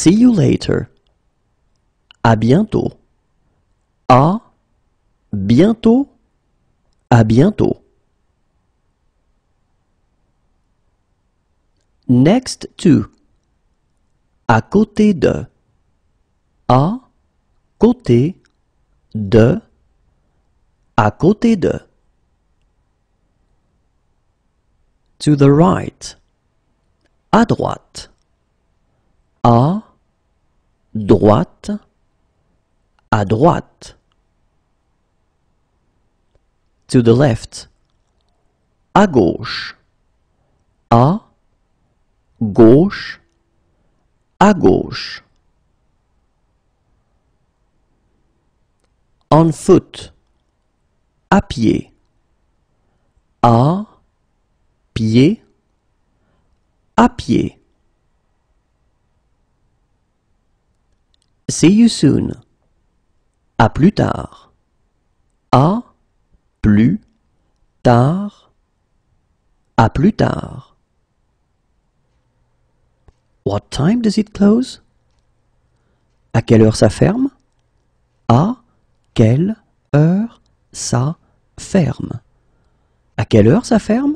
See you later. À bientôt. À bientôt. À bientôt. Next to. À côté de. À côté de. À côté de. To the right. À droite. À droite. À droite. To the left. À gauche. À gauche. À gauche. On foot. À pied. À pied. À pied. See you soon. À plus tard. À plus tard. À plus tard. What time does it close? À quelle heure ça ferme? À quelle heure ça ferme? À quelle heure ça ferme?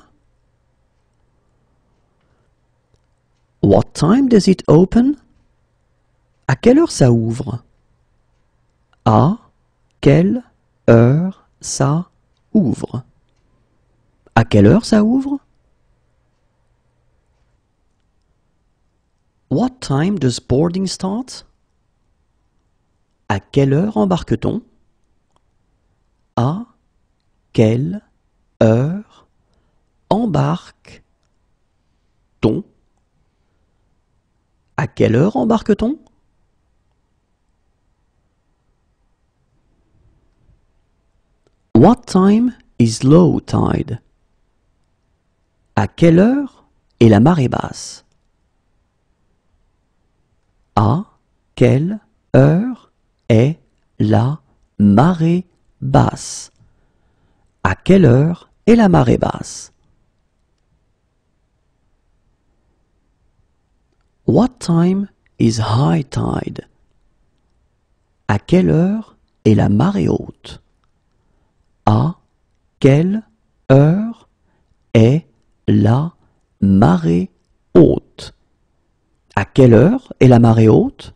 What time does it open? À quelle heure ça ouvre? À quelle heure ça ouvre? À quelle heure ça ouvre? What time does boarding start? À quelle heure embarque-t-on? À quelle heure embarque-t-on? À quelle heure embarque-t-on? What time is low tide? À quelle heure est la marée basse? À quelle heure est la marée basse? À quelle heure est la marée basse? What time is high tide? À quelle heure est la marée haute? À quelle heure est la marée haute? À quelle heure est la marée haute?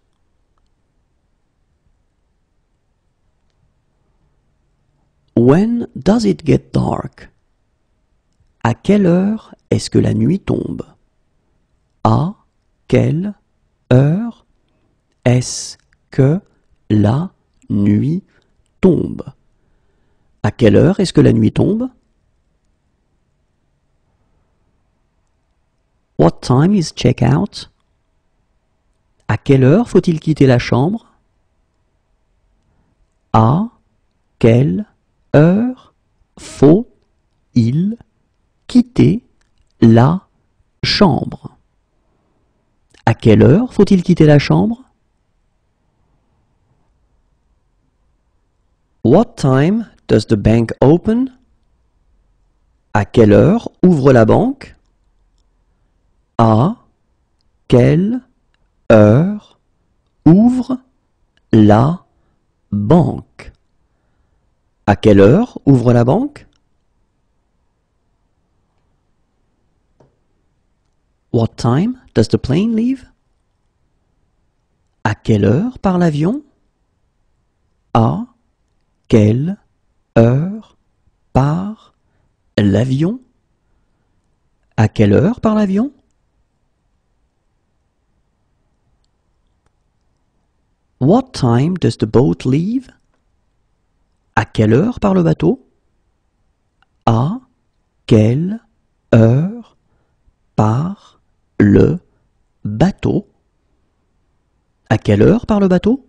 When does it get dark? À quelle heure est-ce que la nuit tombe? À quelle heure est-ce que la nuit tombe? À quelle heure est-ce que la nuit tombe? What time is check-out? À quelle heure faut-il quitter la chambre? À quelle heure faut-il quitter la chambre? À quelle heure faut-il quitter la chambre? What time does the bank open? À quelle heure ouvre la banque? À quelle heure ouvre la banque? À quelle heure ouvre la banque? What time does the plane leave? À quelle heure part l'avion? À quelle heure part l'avion? À quelle heure part l'avion? What time does the boat leave? À quelle heure part le bateau? À quelle heure part le bateau? À quelle heure part le bateau?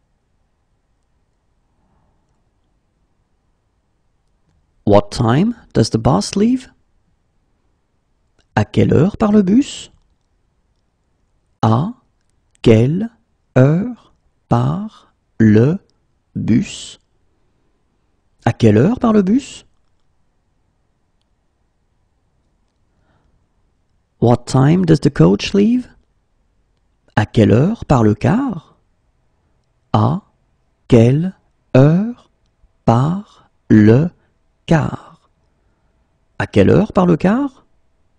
What time does the bus leave? À quelle heure part le bus? À quelle heure part le bus? À quelle heure part le bus? What time does the coach leave? À quelle heure part le car? À quelle heure part le car? À quelle heure part le car?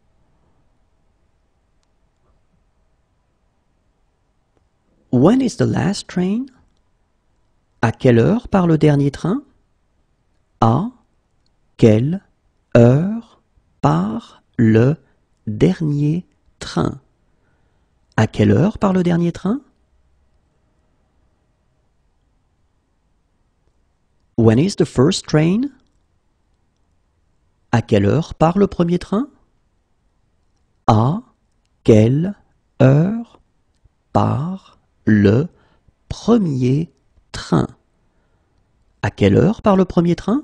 When is the last train? À quelle heure part le dernier train? À quelle heure part le dernier train? À quelle heure part le dernier train? When is the first train? À quelle heure part le premier train? À quelle heure part le premier train? À quelle heure part le premier train?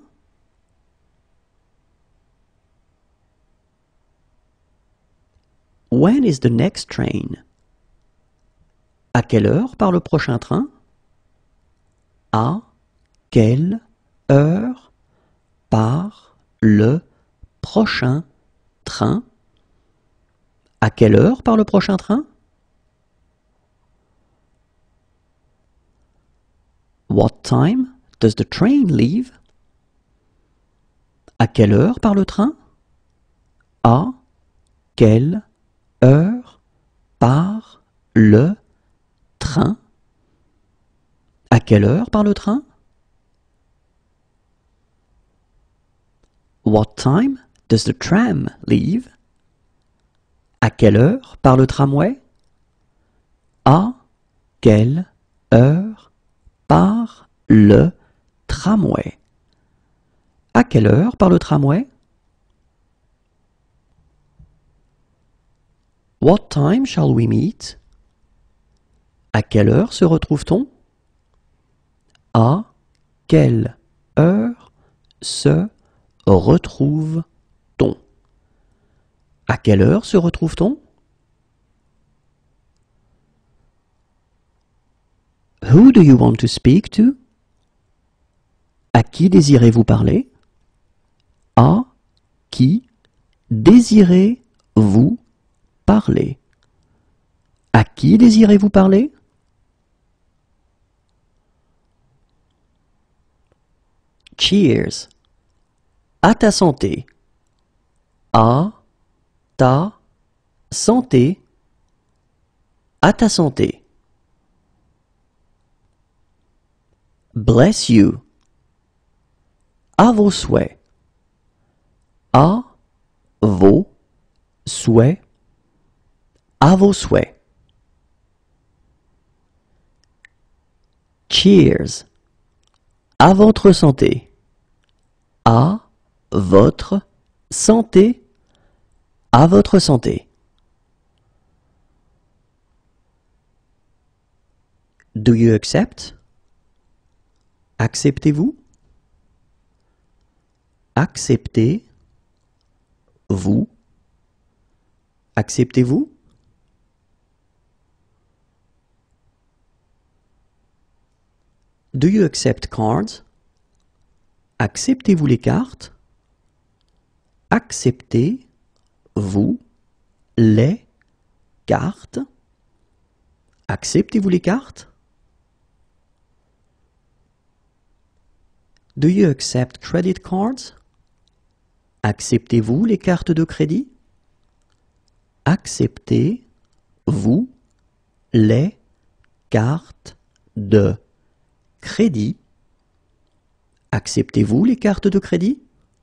When is the next train? À quelle heure part le prochain train? À quelle heure part le prochain train? À quelle heure part le prochain train? What time does the train leave? À quelle heure part le train? À quelle heure part le train? À quelle heure part le train? What time does the tram leave? À quelle heure part le tramway? À quelle heure part le tramway? À quelle heure part le tramway? What time shall we meet? À quelle heure se retrouve-t-on? À quelle heure se retrouve-t-on? À quelle heure se retrouve-t-on? Who do you want to speak to? À qui désirez-vous parler? À qui désirez-vous parler? À qui désirez-vous parler? Cheers. À ta santé. À ta santé. À ta santé. Bless you. À vos souhaits. À vos souhaits. À vos souhaits. Cheers. À votre santé. À votre santé. À votre santé. Do you accept? Acceptez-vous? Acceptez-vous? Acceptez-vous? Do you accept cards? Acceptez-vous les cartes? Acceptez-vous les cartes? Acceptez-vous les cartes? Do you accept credit cards? Acceptez-vous les cartes de crédit? Acceptez-vous les cartes de crédit? Acceptez-vous les cartes de crédit?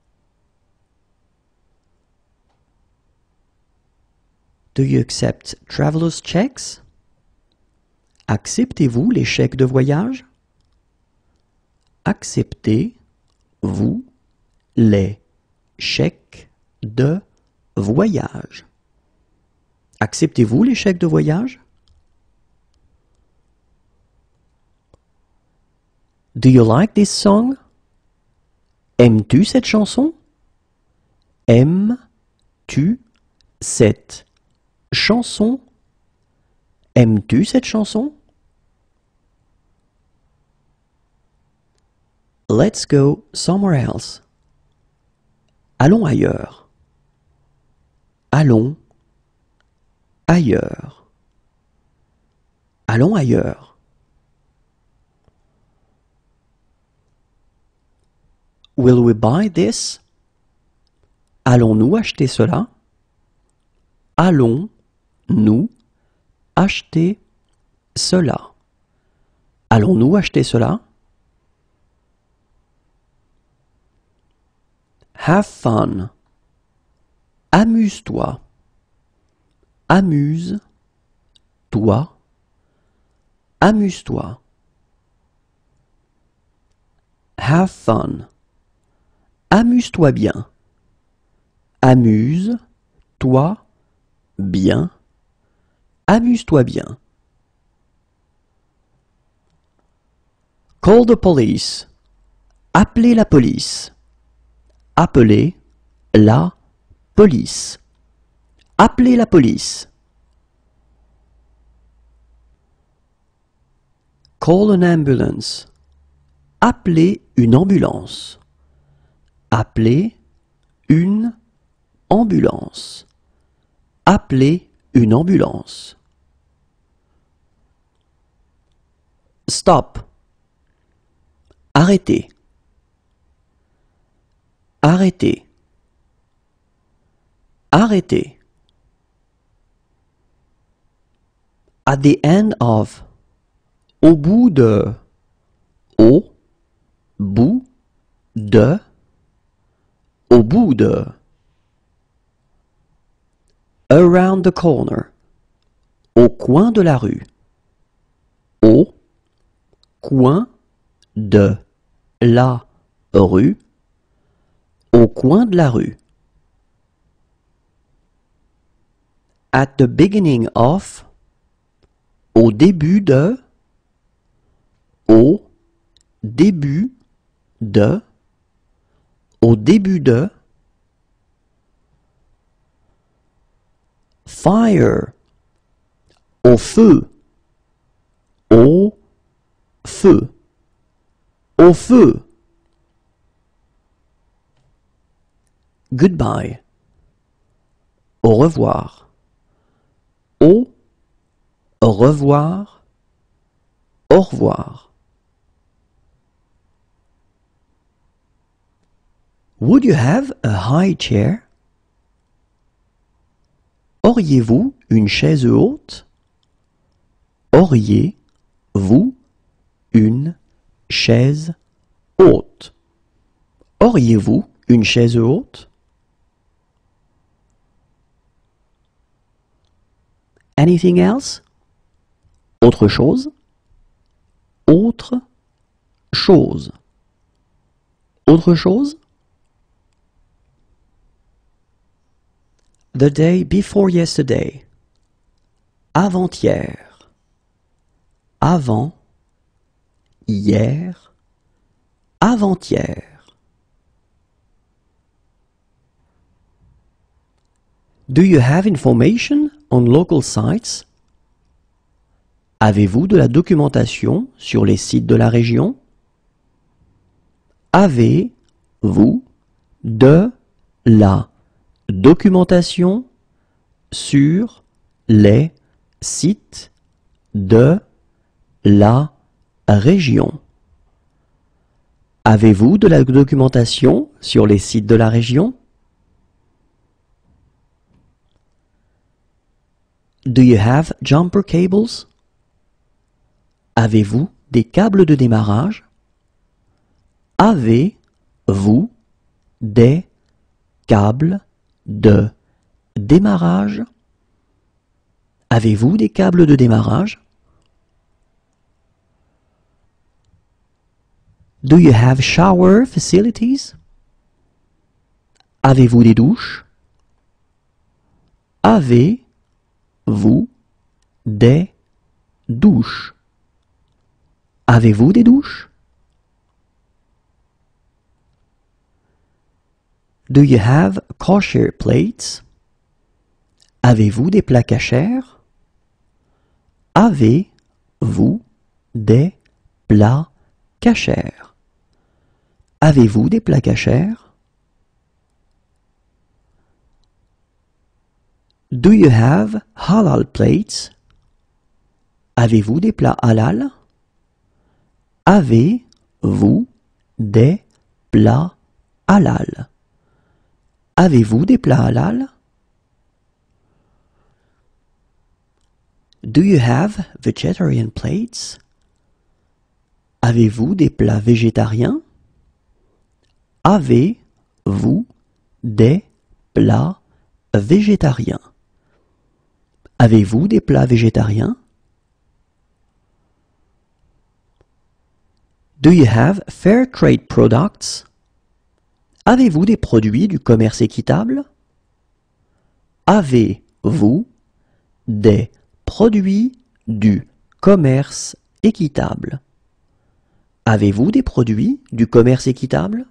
Do you accept traveler's checks? Acceptez-vous les chèques de voyage? Acceptez-vous les chèques de voyage? Acceptez-vous les chèques de voyage? Do you like this song? Aimes-tu cette chanson? Aimes-tu cette chanson? Aimes-tu cette chanson? Let's go somewhere else. Allons ailleurs. Allons ailleurs. Allons ailleurs. Will we buy this? Allons-nous acheter cela? Allons-nous acheter cela? Allons-nous acheter cela? Have fun. Amuse-toi. Amuse-toi. Amuse-toi. Have fun. Amuse-toi bien. Amuse-toi bien. Amuse-toi bien. Call the police. Appelez la police. Appelez la police. Appelez la police. Call an ambulance. Appelez une ambulance. Appelez une ambulance. Appelez une ambulance. Stop. Arrêtez. Arrêtez. Arrêtez. At the end of. Au bout de. Au bout de. Au bout de. Around the corner. Au coin de la rue. Au coin de la rue. Au coin de la rue. At the beginning of. Au début de. Au début de. Au début de. Fire. Au feu. Au feu. Au feu. Goodbye. Au revoir. Au revoir. Au revoir. Would you have a high chair? Auriez-vous une chaise haute? Auriez-vous une chaise haute? Auriez-vous une chaise haute? Anything else? Autre chose? Autre chose. Autre chose? The day before yesterday. Avant-hier. Avant. Hier. Avant-hier. Do you have information on local sites? Avez-vous de la documentation sur les sites de la région? Avez-vous de la documentation sur les sites de la région? Avez-vous de la documentation sur les sites de la région? Do you have jumper cables? Avez-vous des câbles de démarrage? Avez-vous des câbles de démarrage? Avez-vous des câbles de démarrage? Do you have shower facilities? Avez-vous des douches? Avez-vous des douches? Avez-vous des douches? Do you have kosher plates? Avez-vous des plats kosher? Avez-vous des plats kosher? Avez-vous des plats kosher? Do you have halal plates? Avez-vous des plats halal? Avez-vous des plats halal? Avez-vous des plats halal? Do you have vegetarian plates? Avez-vous des plats végétariens? Avez-vous des plats végétariens? Avez-vous des plats végétariens? Do you have fair trade products? Avez-vous des produits du commerce équitable? Avez-vous des produits du commerce équitable? Avez-vous des produits du commerce équitable?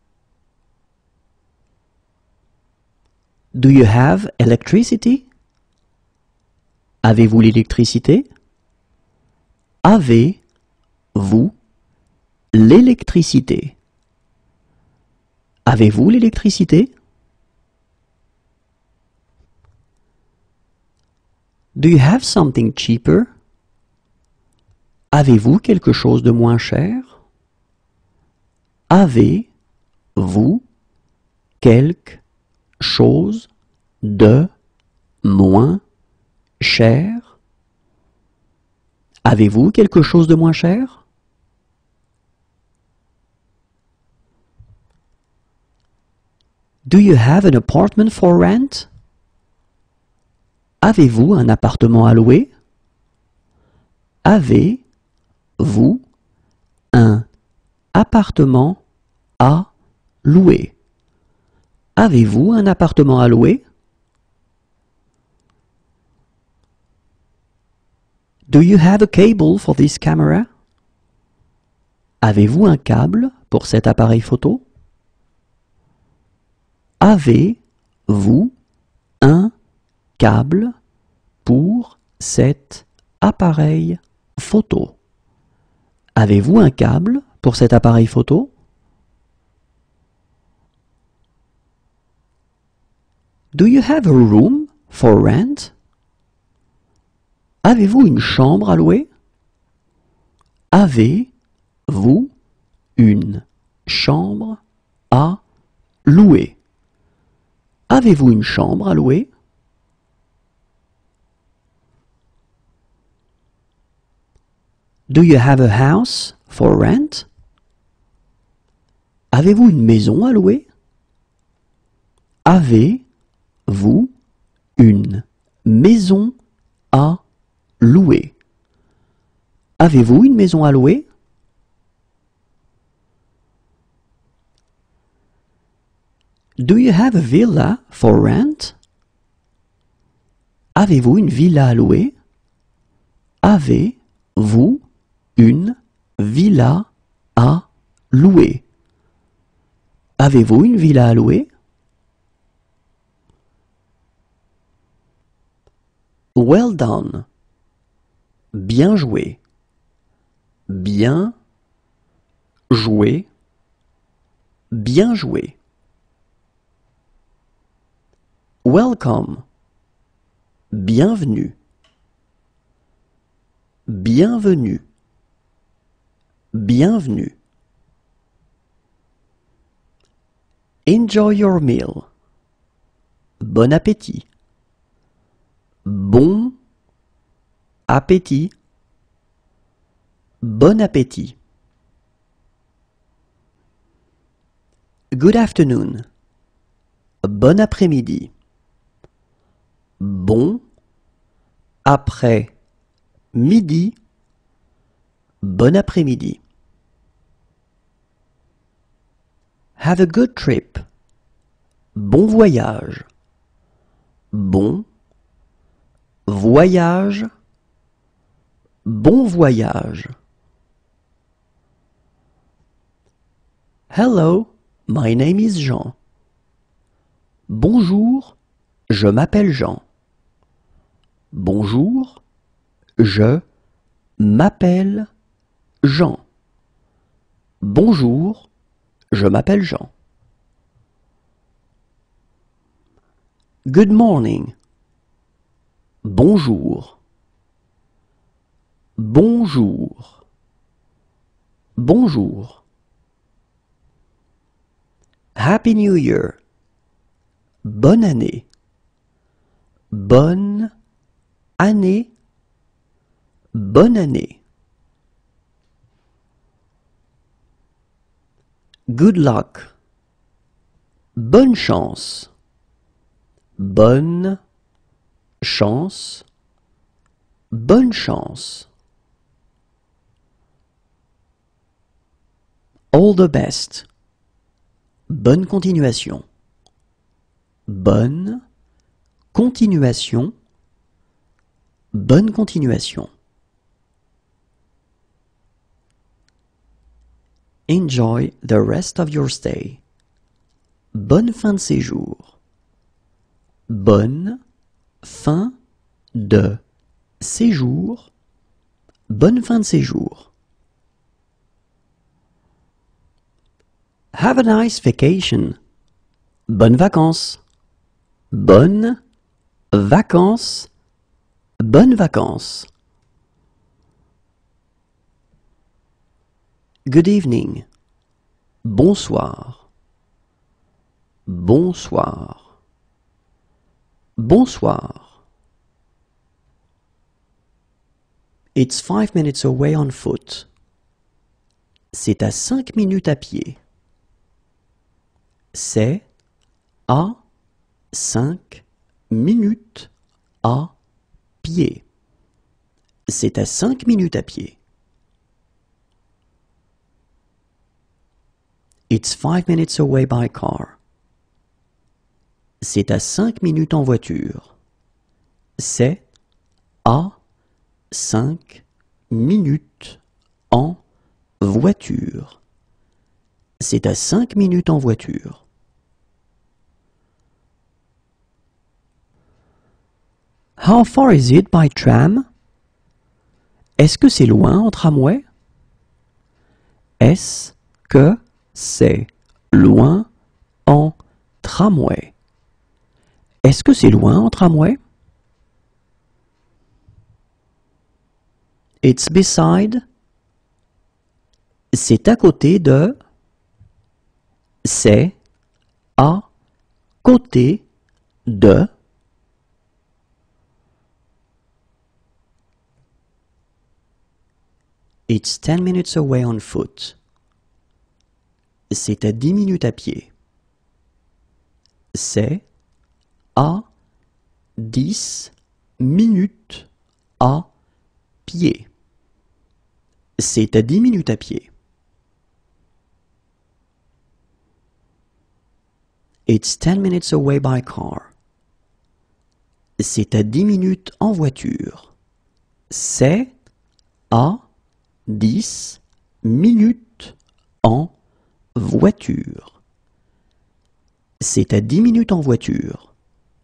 Do you have electricity? Avez-vous l'électricité? Avez-vous l'électricité? Avez-vous l'électricité? Do you have something cheaper? Avez-vous quelque chose de moins cher? Avez-vous quelque chose de moins cher? Avez-vous quelque chose de moins cher? Do you have an apartment for rent? Avez-vous un appartement à louer? Avez-vous un appartement à louer? Avez-vous un appartement à louer? Do you have a cable for this camera? Avez-vous un câble pour cet appareil photo? Avez-vous un câble pour cet appareil photo? Avez-vous un câble pour cet appareil photo? Do you have a room for rent? Avez-vous une chambre à louer? Avez-vous une chambre à louer? Avez-vous une chambre à louer? Do you have a house for rent? Avez-vous une maison à louer? Avez-vous une maison à louer? Avez-vous une maison à louer? Do you have a villa for rent? Avez-vous une villa à louer? Avez-vous une villa à louer? Avez-vous une villa à louer? Well done. Bien joué. Bien joué. Bien joué. Welcome. Bienvenue. Bienvenue. Bienvenue. Enjoy your meal. Bon appétit. Bon appétit. Bon appétit. Good afternoon. Bon après-midi. Bon après-midi. Bon après-midi. Have a good trip. Bon voyage. Bon voyage. Bon voyage. Hello, my name is Jean. Bonjour, je m'appelle Jean. Bonjour, je m'appelle Jean. Bonjour, je m'appelle Jean. Good morning. Bonjour. Bonjour. Bonjour. Happy New Year. Bonne année. Bonne année. Bonne année. Good luck. Bonne chance. Bonne chance. Bonne chance. All the best. Bonne continuation. Bonne continuation. Bonne continuation. Enjoy the rest of your stay. Bonne fin de séjour. Bonne fin de séjour. Bonne fin de séjour. Have a nice vacation. Bonnes vacances. Bonnes vacances. Bonnes vacances. Good evening. Bonsoir. Bonsoir. Bonsoir. It's 5 minutes away on foot. C'est à 5 minutes à pied. C'est à 5 minutes à pied. C'est à 5 minutes à pied. It's 5 minutes away by car. C'est à 5 minutes en voiture. C'est à 5 minutes en voiture. C'est à 5 minutes en voiture. How far is it by tram? Est-ce que c'est loin en tramway? Est-ce que c'est loin en tramway? Est-ce que c'est loin en tramway? It's beside. C'est à côté de. C'est à côté de. It's 10 minutes away on foot. C'est à 10 minutes à pied. C'est à 10 minutes à pied. C'est à 10 minutes à pied. It's 10 minutes away by car. C'est à 10 minutes en voiture. C'est à 10 minutes en voiture. C'est à 10 minutes en voiture.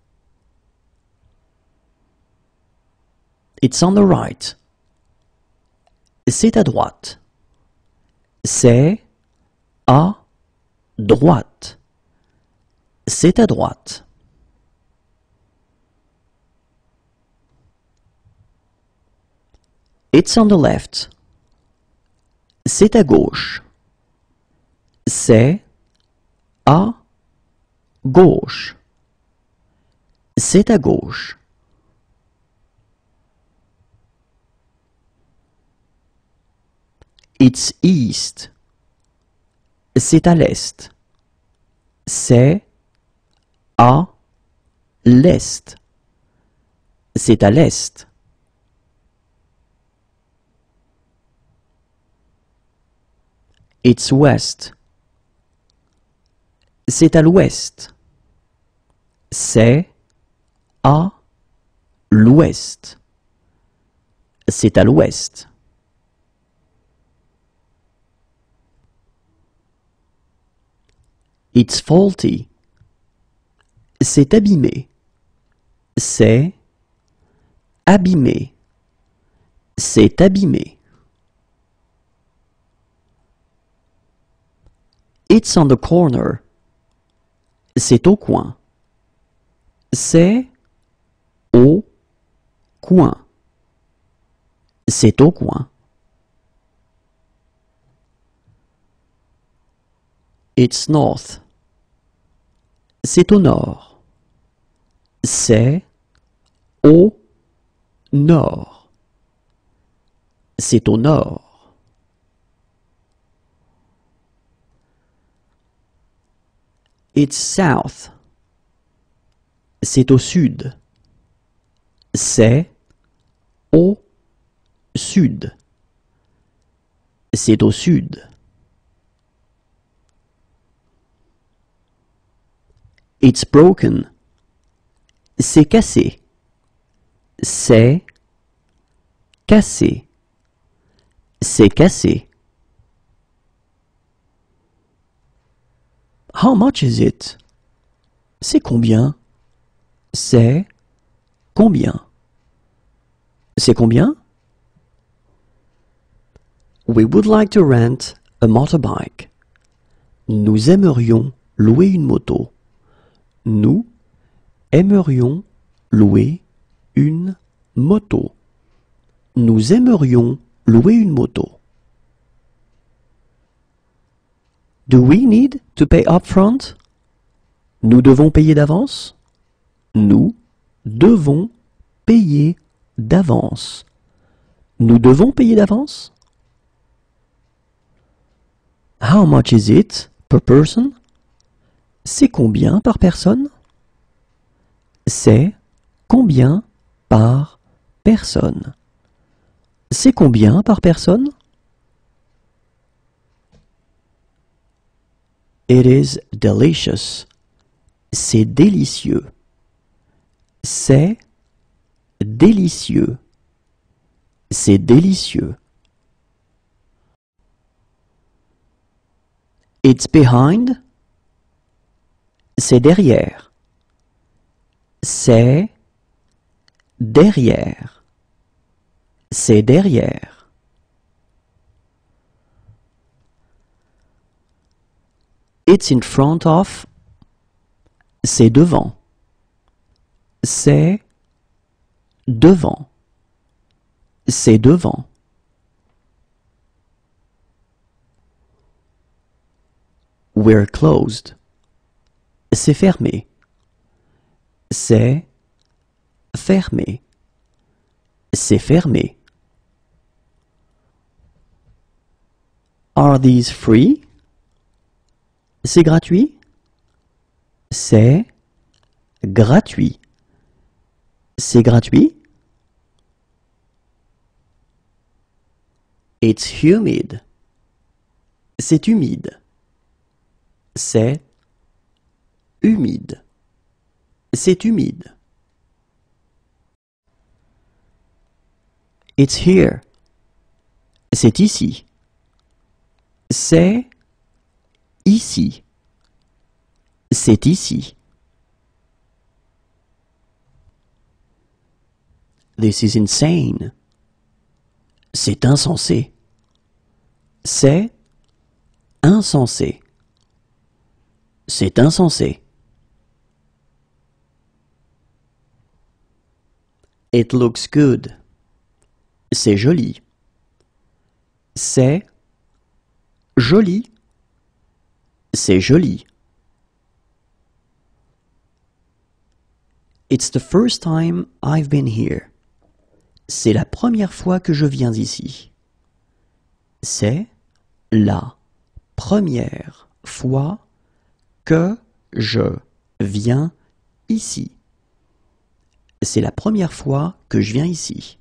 It's on the right. C'est à droite. C'est à droite. C'est à droite. It's on the left. C'est à gauche. C'est à gauche. C'est à gauche. It's east. C'est à l'est. C'est à l'est. C'est à l'est. It's west. C'est à l'ouest. C'est à l'ouest. C'est à l'ouest. It's faulty. C'est abîmé. C'est abîmé. C'est abîmé. It's on the corner. C'est au coin. C'est au coin. C'est au coin. It's north. C'est au nord. C'est au nord. C'est au nord. It's south. C'est au sud. C'est au sud. C'est au sud. It's broken. C'est cassé. C'est cassé. C'est cassé. How much is it? C'est combien? C'est combien? C'est combien? We would like to rent a motorbike. Nous aimerions louer une moto. Nous aimerions louer une moto. Nous aimerions louer une moto. Do we need to pay upfront? Nous devons payer d'avance? Nous devons payer d'avance. Nous devons payer d'avance? How much is it per person? C'est combien par personne? C'est combien par personne? C'est combien par personne? It is delicious. C'est délicieux. C'est délicieux. C'est délicieux. It's behind. C'est derrière. C'est derrière. C'est derrière. It's in front of. C'est devant. C'est devant. C'est devant. We're closed. C'est fermé. C'est fermé. C'est fermé. Are these free? C'est gratuit? C'est gratuit. C'est gratuit? It's humid. C'est humide. C'est humide. C'est humide. It's here. C'est ici. C'est ici. C'est ici. This is insane. C'est insensé. C'est insensé. C'est insensé. It looks good. C'est joli. C'est joli. C'est joli. It's the first time I've been here. C'est la première fois que je viens ici. C'est la première fois que je viens ici. C'est la première fois que je viens ici.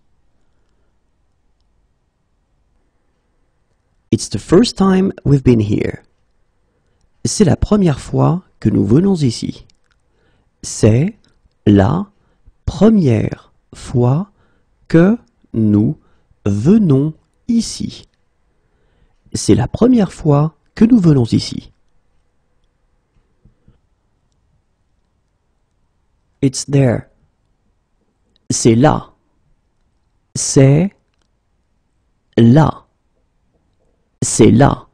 It's the first time we've been here. C'est la première fois que nous venons ici. C'est la première fois que nous venons ici. C'est la première fois que nous venons ici. It's there. C'est là. C'est là. C'est là.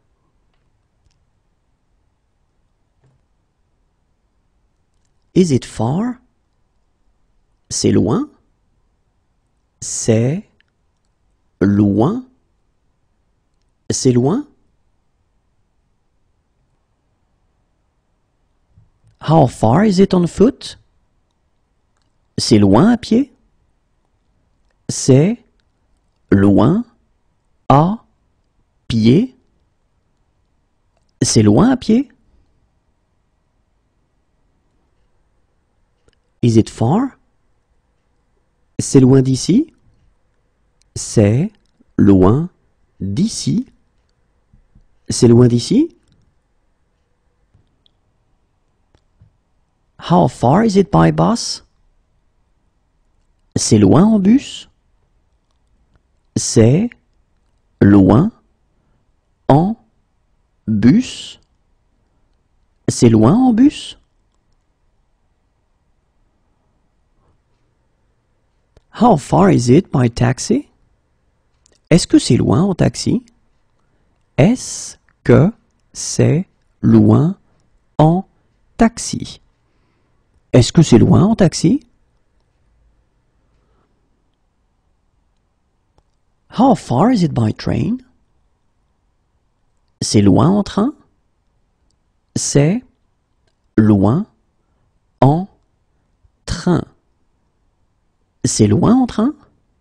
Is it far? C'est loin? C'est loin? C'est loin? How far is it on foot? C'est loin à pied? C'est loin à pied? C'est loin à pied? Is it far? C'est loin d'ici? C'est loin d'ici? C'est loin d'ici? How far is it by bus? C'est loin en bus? C'est loin en bus? C'est loin en bus? How far is it by taxi? Est-ce que c'est loin en taxi? Est-ce que c'est loin en taxi? Est-ce que c'est loin en taxi? How far is it by train? C'est loin en train? C'est loin en train. C'est loin en train?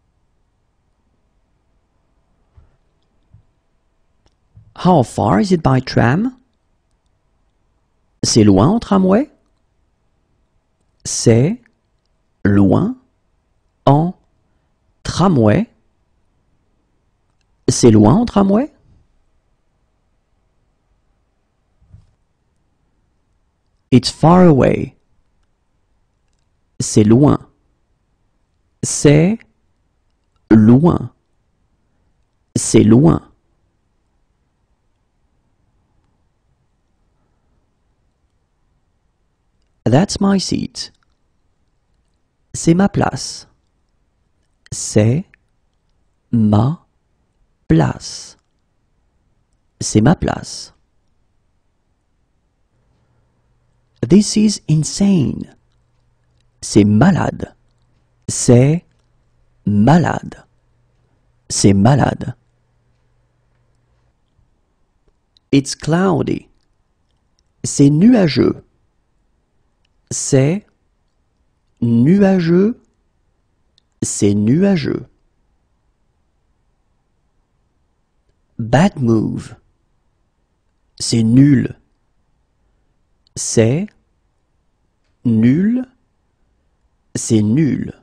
How far is it by tram? C'est loin en tramway? C'est loin en tramway? C'est loin en tramway? It's far away. C'est loin. C'est loin. C'est loin. That's my seat. C'est ma place. C'est ma place. C'est ma place. This is insane. C'est malade. C'est malade. C'est malade. It's cloudy. C'est nuageux. C'est nuageux. C'est nuageux. Bad move. C'est nul. C'est nul. C'est nul.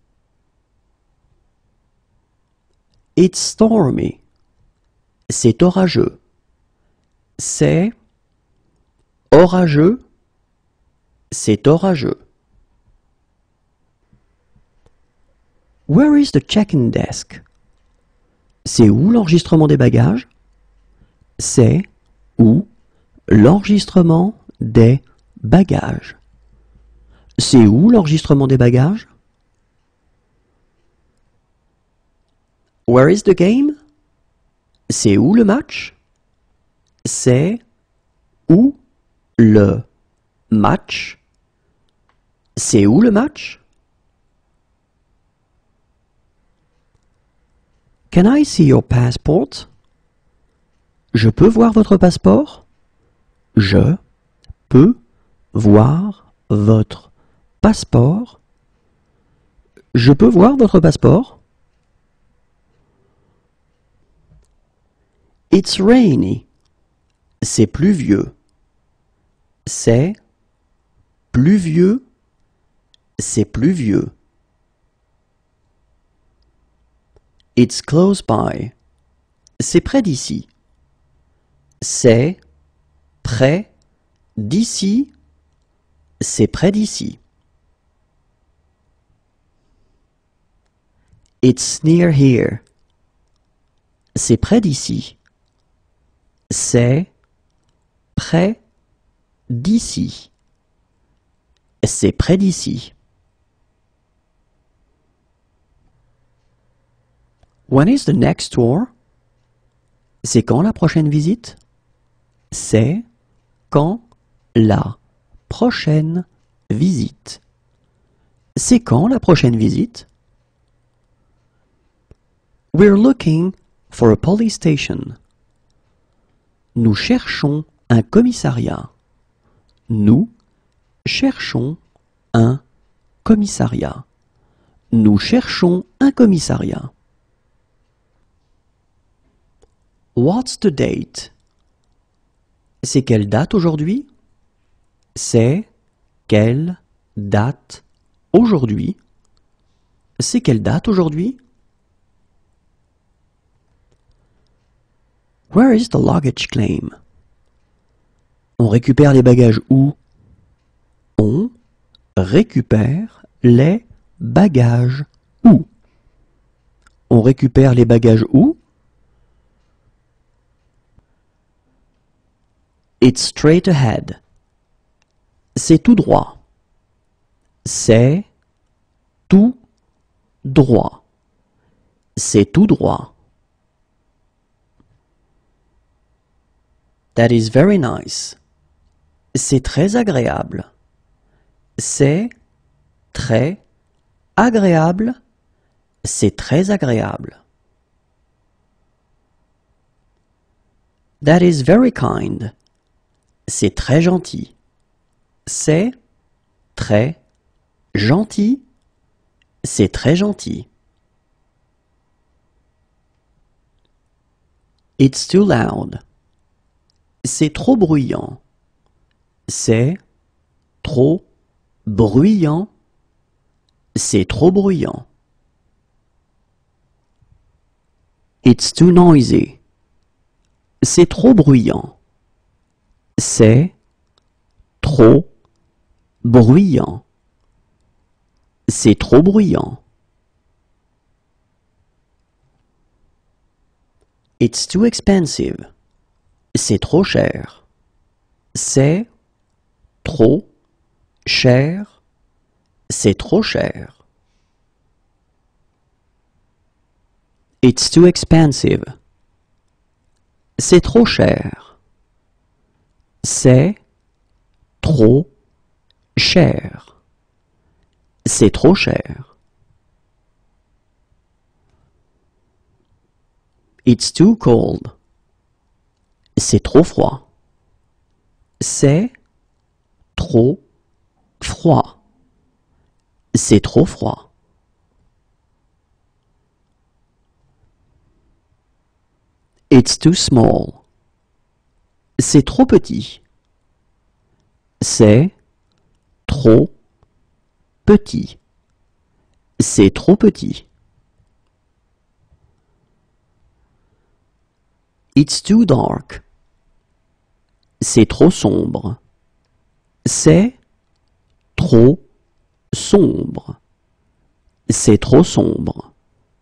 It's stormy. C'est orageux. C'est orageux. C'est orageux. Where is the check-in desk? C'est où l'enregistrement des bagages? C'est où l'enregistrement des bagages? C'est où l'enregistrement des bagages? Where is the game? C'est où le match? C'est où le match? C'est où le match? Can I see your passport? Je peux voir votre passeport? Je peux voir votre passeport? Je peux voir votre passeport? It's rainy. C'est pluvieux. C'est pluvieux. C'est pluvieux. It's close by. C'est près d'ici. C'est près d'ici. C'est près d'ici. It's near here. C'est près d'ici. C'est près d'ici. C'est près d'ici. When is the next tour? C'est quand la prochaine visite? C'est quand la prochaine visite? C'est quand la prochaine visite? We're looking for a police station. Nous cherchons un commissariat. Nous cherchons un commissariat. Nous cherchons un commissariat. What's the date? C'est quelle date aujourd'hui? C'est quelle date aujourd'hui? C'est quelle date aujourd'hui? Where is the luggage claim? On récupère les bagages où? On récupère les bagages où? On récupère les bagages où? It's straight ahead. C'est tout droit. C'est tout droit. C'est tout droit. That is very nice. C'est très agréable. C'est très agréable. C'est très agréable. That is very kind. C'est très gentil. C'est très gentil. C'est très gentil. It's too loud. C'est trop bruyant. C'est trop bruyant. C'est trop bruyant. It's too noisy. C'est trop bruyant. C'est trop bruyant. C'est trop bruyant. It's too expensive. C'est trop cher. C'est trop cher. C'est trop cher. It's too expensive. C'est trop cher. C'est trop cher. C'est trop cher. It's too cold. C'est trop froid. C'est trop froid. C'est trop froid. It's too small. C'est trop petit. C'est trop petit. C'est trop petit. It's too dark. C'est trop sombre. C'est trop sombre. C'est trop sombre.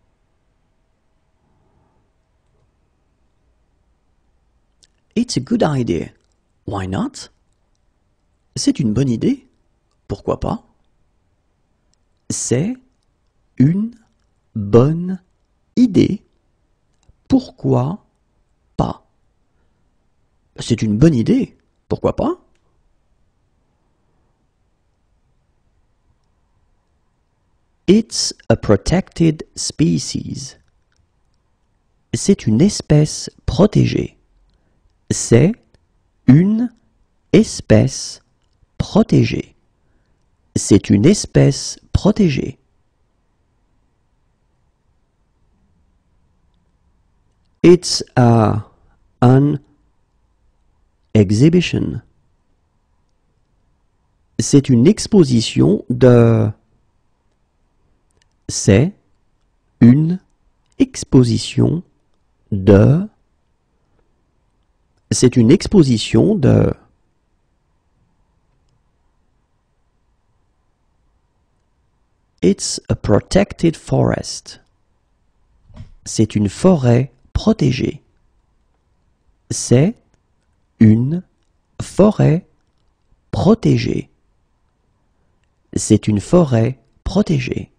It's a good idea. Why not? C'est une bonne idée. Pourquoi pas? C'est une bonne idée. Pourquoi pas? C'est une bonne idée. Pourquoi pas? It's a protected species. C'est une espèce protégée. C'est une espèce protégée. C'est une espèce protégée. It's an exhibition. C'est une exposition de... C'est une exposition de... C'est une exposition de... It's a protected forest. C'est une forêt protégée. C'est une forêt protégée. C'est une forêt protégée.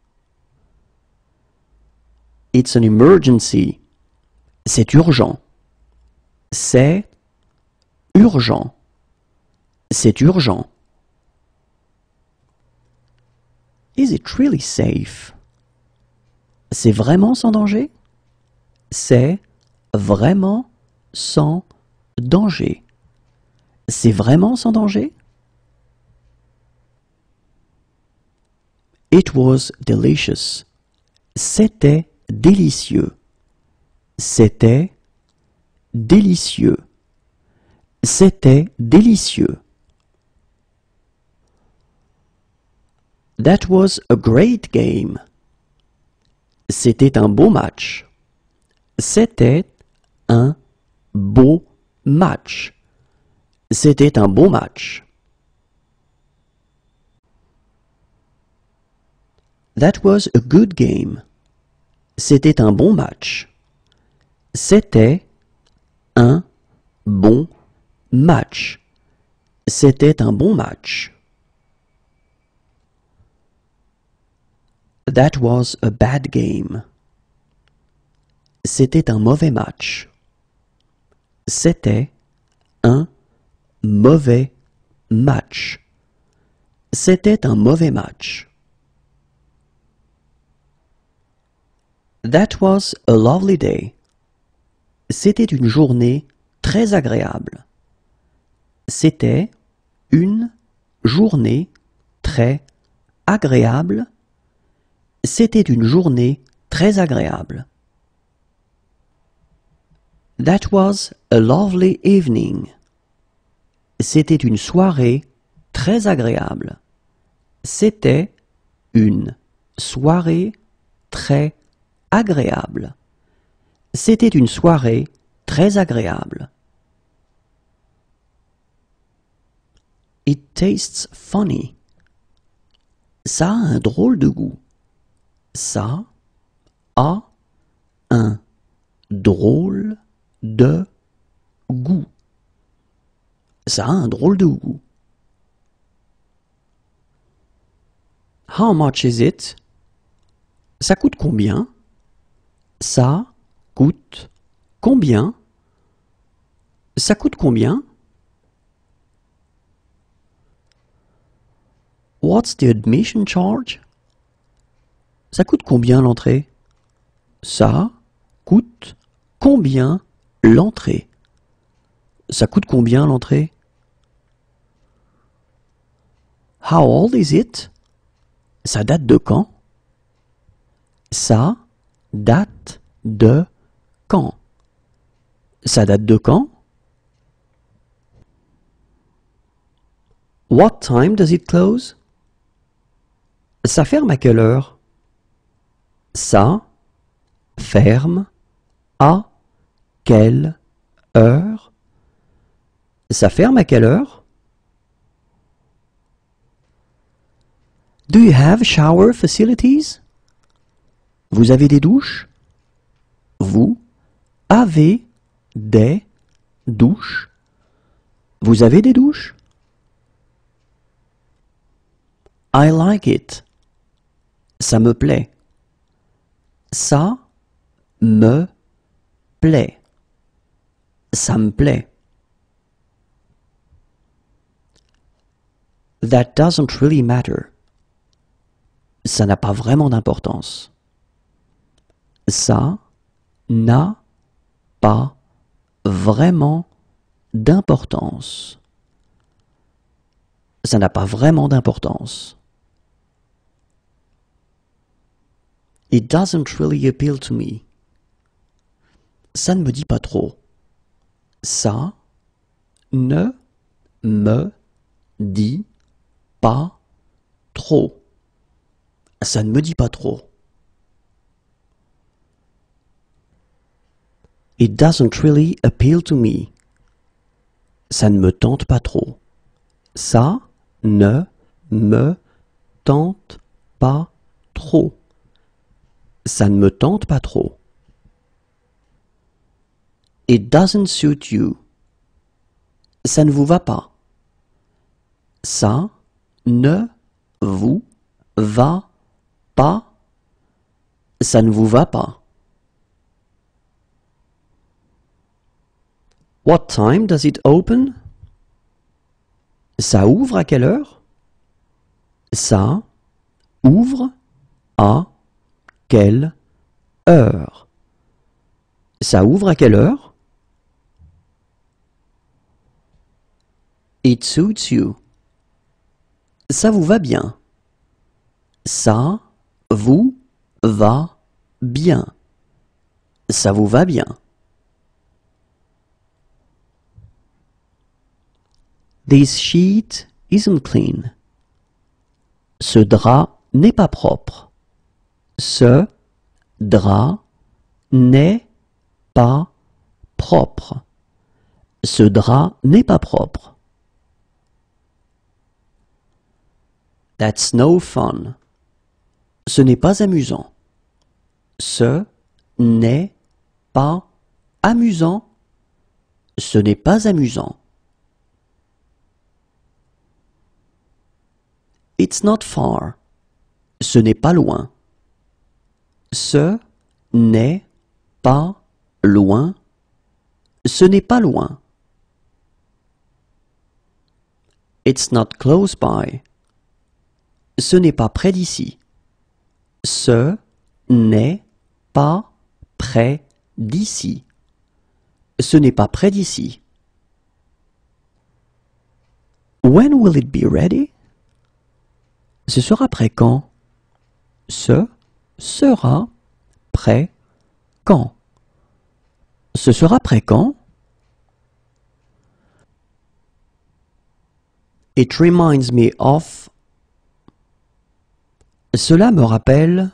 It's an emergency. C'est urgent. C'est urgent. C'est urgent. Is it really safe? C'est vraiment sans danger? c'est vraiment sans danger. C'est vraiment sans danger? It was delicious. C'était délicieux. C'était délicieux. C'était délicieux. That was a great game. C'était un beau match. C'était un beau match. C'était un beau match. That was a good game. C'était un bon match. C'était un bon match. C'était un bon match. That was a bad game. C'était un mauvais match. C'était un mauvais match. C'était un mauvais match. That was a lovely day. C'était une journée très agréable. C'était une journée très agréable. C'était une journée très agréable. That was a lovely evening. C'était une soirée très agréable. C'était une soirée très agréable. C'était une soirée très agréable. It tastes funny. Ça a un drôle de goût. Ça a un drôle de goût. Ça a un drôle de goût. How much is it? Ça coûte combien? Ça coûte combien? Ça coûte combien? What's the admission charge? Ça coûte combien l'entrée? Ça coûte combien l'entrée? Ça coûte combien l'entrée? How old is it? Ça date de quand? Ça date de quand? Ça date de quand? What time does it close? Ça ferme à quelle heure? Ça ferme à quelle heure? Ça ferme à quelle heure? Do you have shower facilities? Vous avez des douches? Vous avez des douches? Vous avez des douches? I like it. Ça me plaît. Ça me plaît. Ça me plaît. That doesn't really matter. Ça n'a pas vraiment d'importance. Ça n'a pas vraiment d'importance. Ça n'a pas vraiment d'importance. It doesn't really appeal to me. Ça ne me dit pas trop. Ça ne me dit pas trop. Ça ne me dit pas trop. It doesn't really appeal to me. Ça ne me tente pas trop. Ça ne me tente pas trop. Ça ne me tente pas trop. It doesn't suit you. Ça ne vous va pas. Ça ne vous va pas. Ça ne vous va pas. What time does it open? Ça ouvre à quelle heure? Ça ouvre à quelle heure? Ça ouvre à quelle heure? It suits you. Ça vous va bien. Ça vous va bien. Ça vous va bien. This sheet isn't clean. Ce drap n'est pas propre. Ce drap n'est pas propre. Ce drap n'est pas propre. That's no fun. Ce n'est pas amusant. Ce n'est pas amusant. Ce n'est pas amusant. It's not far. Ce n'est pas loin. Ce n'est pas loin. Ce n'est pas loin. It's not close by. Ce n'est pas près d'ici. Ce n'est pas près d'ici. Ce n'est pas près d'ici. When will it be ready? Ce sera prêt quand? Ce sera prêt quand? Ce sera prêt quand? It reminds me of. Cela me rappelle.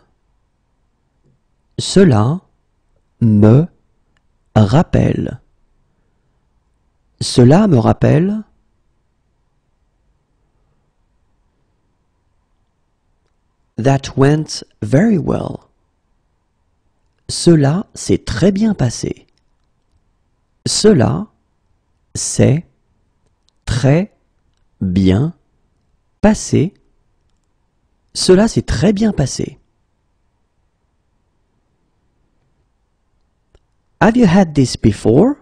Cela me rappelle. Cela me rappelle. That went very well. Cela s'est très bien passé. Cela s'est très bien passé. Cela s'est très bien passé. Have you had this before?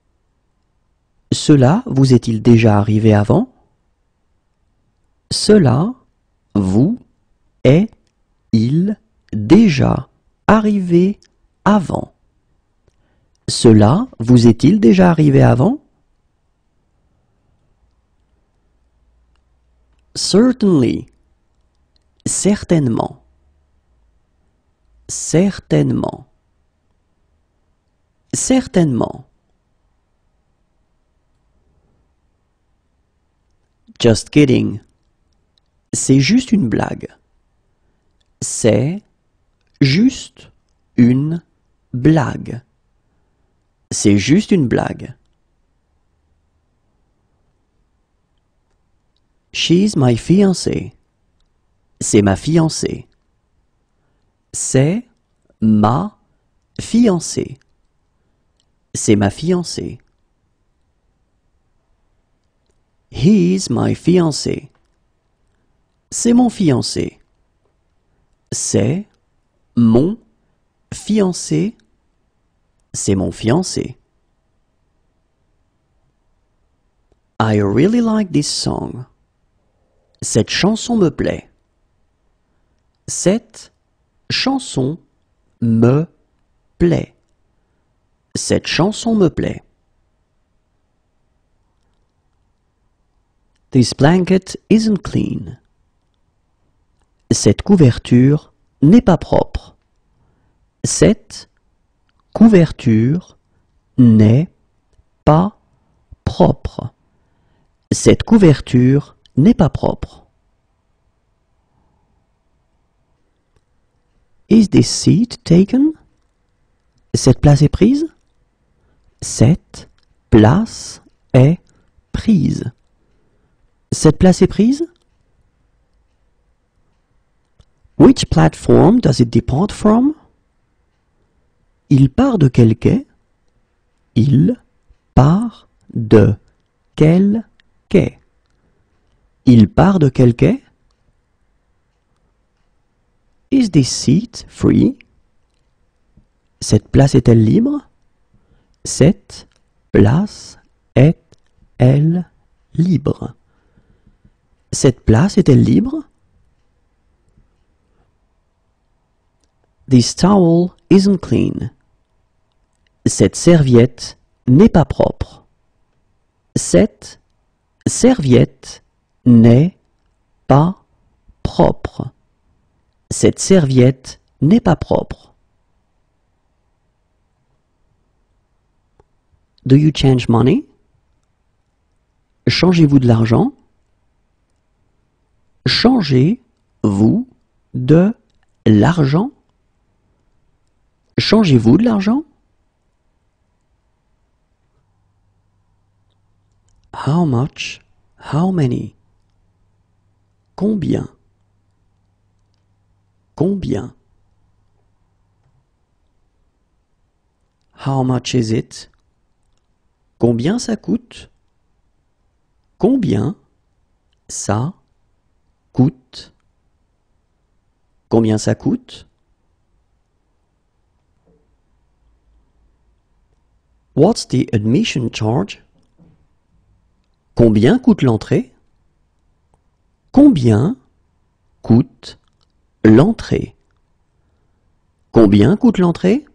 Cela vous est-il déjà arrivé avant? Cela vous est-il déjà arrivé avant? Cela vous est-il déjà arrivé avant? Certainly. Certainement. Certainement. Certainement. Just kidding. C'est juste une blague. C'est juste une blague. C'est juste une blague. She's my fiancée. C'est ma fiancée. C'est ma fiancée. C'est ma fiancée. He's my fiancé. C'est mon fiancé. C'est mon fiancé. C'est mon fiancé. I really like this song. Cette chanson me plaît. Cette chanson me plaît. Cette chanson me plaît. This blanket isn't clean. Cette couverture n'est pas propre. Cette couverture n'est pas propre. Cette couverture n'est pas propre. Is this seat taken? Cette place est prise? Cette place est prise. Cette place est prise? Which platform does it depart from? Il part de quel quai? Il part de quel quai? Il part de quel quai? Is this seat free? Cette place est-elle libre? Cette place est-elle libre? Cette place est-elle libre? This towel isn't clean. Cette serviette n'est pas propre. Cette serviette n'est pas propre. Cette serviette n'est pas propre. Do you change money? Changez-vous de l'argent? Changez-vous de l'argent? Changez-vous de l'argent? How much? How many? Combien? Combien? How much is it? Combien ça coûte? Combien ça coûte? Combien ça coûte? What's the admission charge? Combien coûte l'entrée? Combien coûte l'entrée? Combien coûte l'entrée?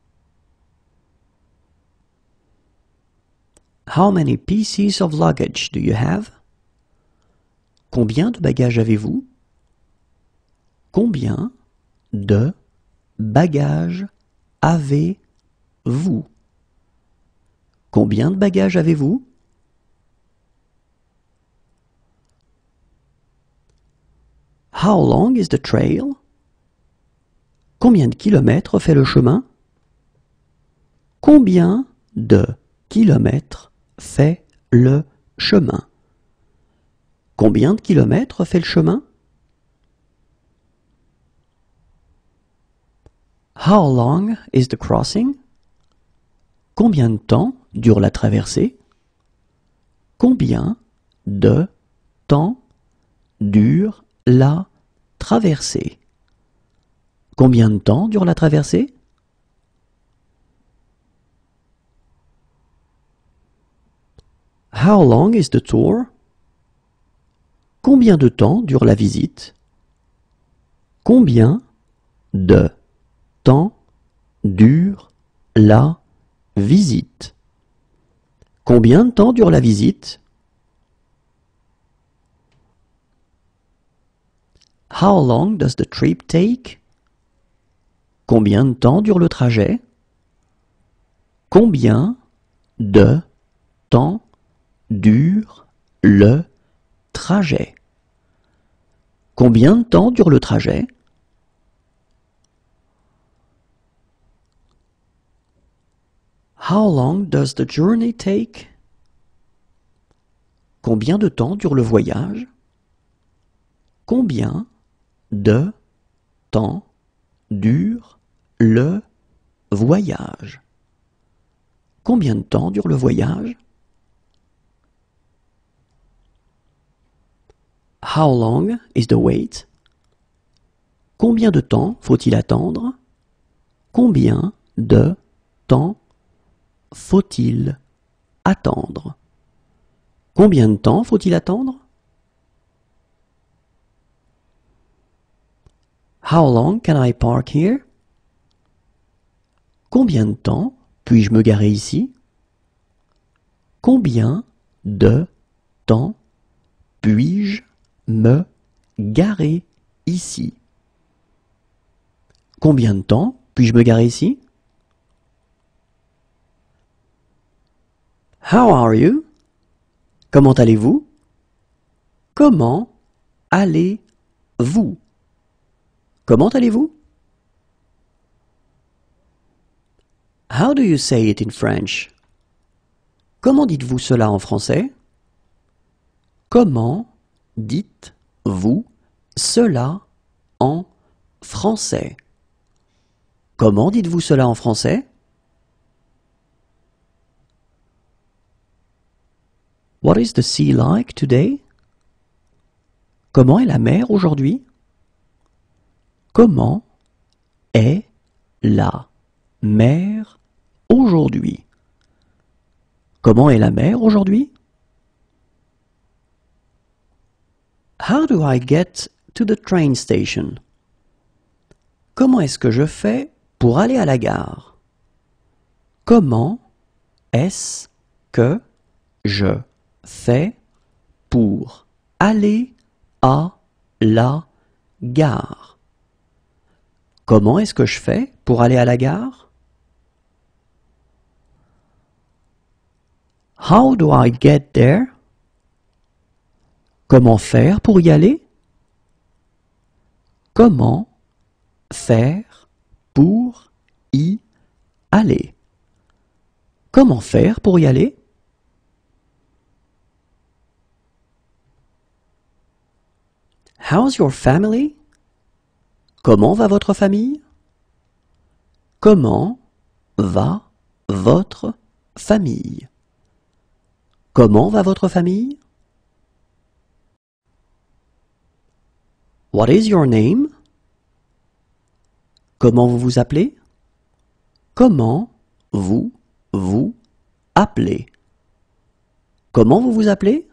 How many pieces of luggage do you have? Combien de bagages avez-vous? Combien de bagages avez-vous? Combien de bagages avez-vous? How long is the trail? Combien de kilomètres fait le chemin? Combien de kilomètres fait le chemin? Combien de kilomètres fait le chemin? How long is the crossing? Combien de temps dure la traversée? Combien de temps dure la traversée? Combien de temps dure la traversée? How long is the tour? Combien de temps dure la visite? Combien de temps dure la visite? Combien de temps dure la visite? How long does the trip take? Combien de temps dure le trajet? Combien de temps dure le trajet? Combien de temps dure le trajet? How long does the journey take? Combien de temps dure le voyage? Combien de temps dure le voyage? Combien de temps dure le voyage? How long is the wait? Combien de temps faut-il attendre? Combien de temps faut-il attendre? Combien de temps faut-il attendre? How long can I park here? Combien de temps puis-je me garer ici? Combien de temps puis-je me garer ici? Combien de temps puis-je me garer ici? How are you? Comment allez-vous? Comment allez-vous? Comment allez-vous? How do you say it in French? Comment dites-vous cela en français? Comment dites-vous cela en français? Comment dites-vous cela en français? What is the sea like today? Comment est la mer aujourd'hui? Comment est la mer aujourd'hui? Comment est la mer aujourd'hui? How do I get to the train station? Comment est-ce que je fais pour aller à la gare? Comment est-ce que je fais pour aller à la gare? Comment est-ce que je fais pour aller à la gare? How do I get there? Comment faire pour y aller? Comment faire pour y aller? Comment faire pour y aller? How's your family? Comment va votre famille? Comment va votre famille? Comment va votre famille? What is your name? Comment vous vous appelez? Comment vous vous appelez? Comment vous vous appelez?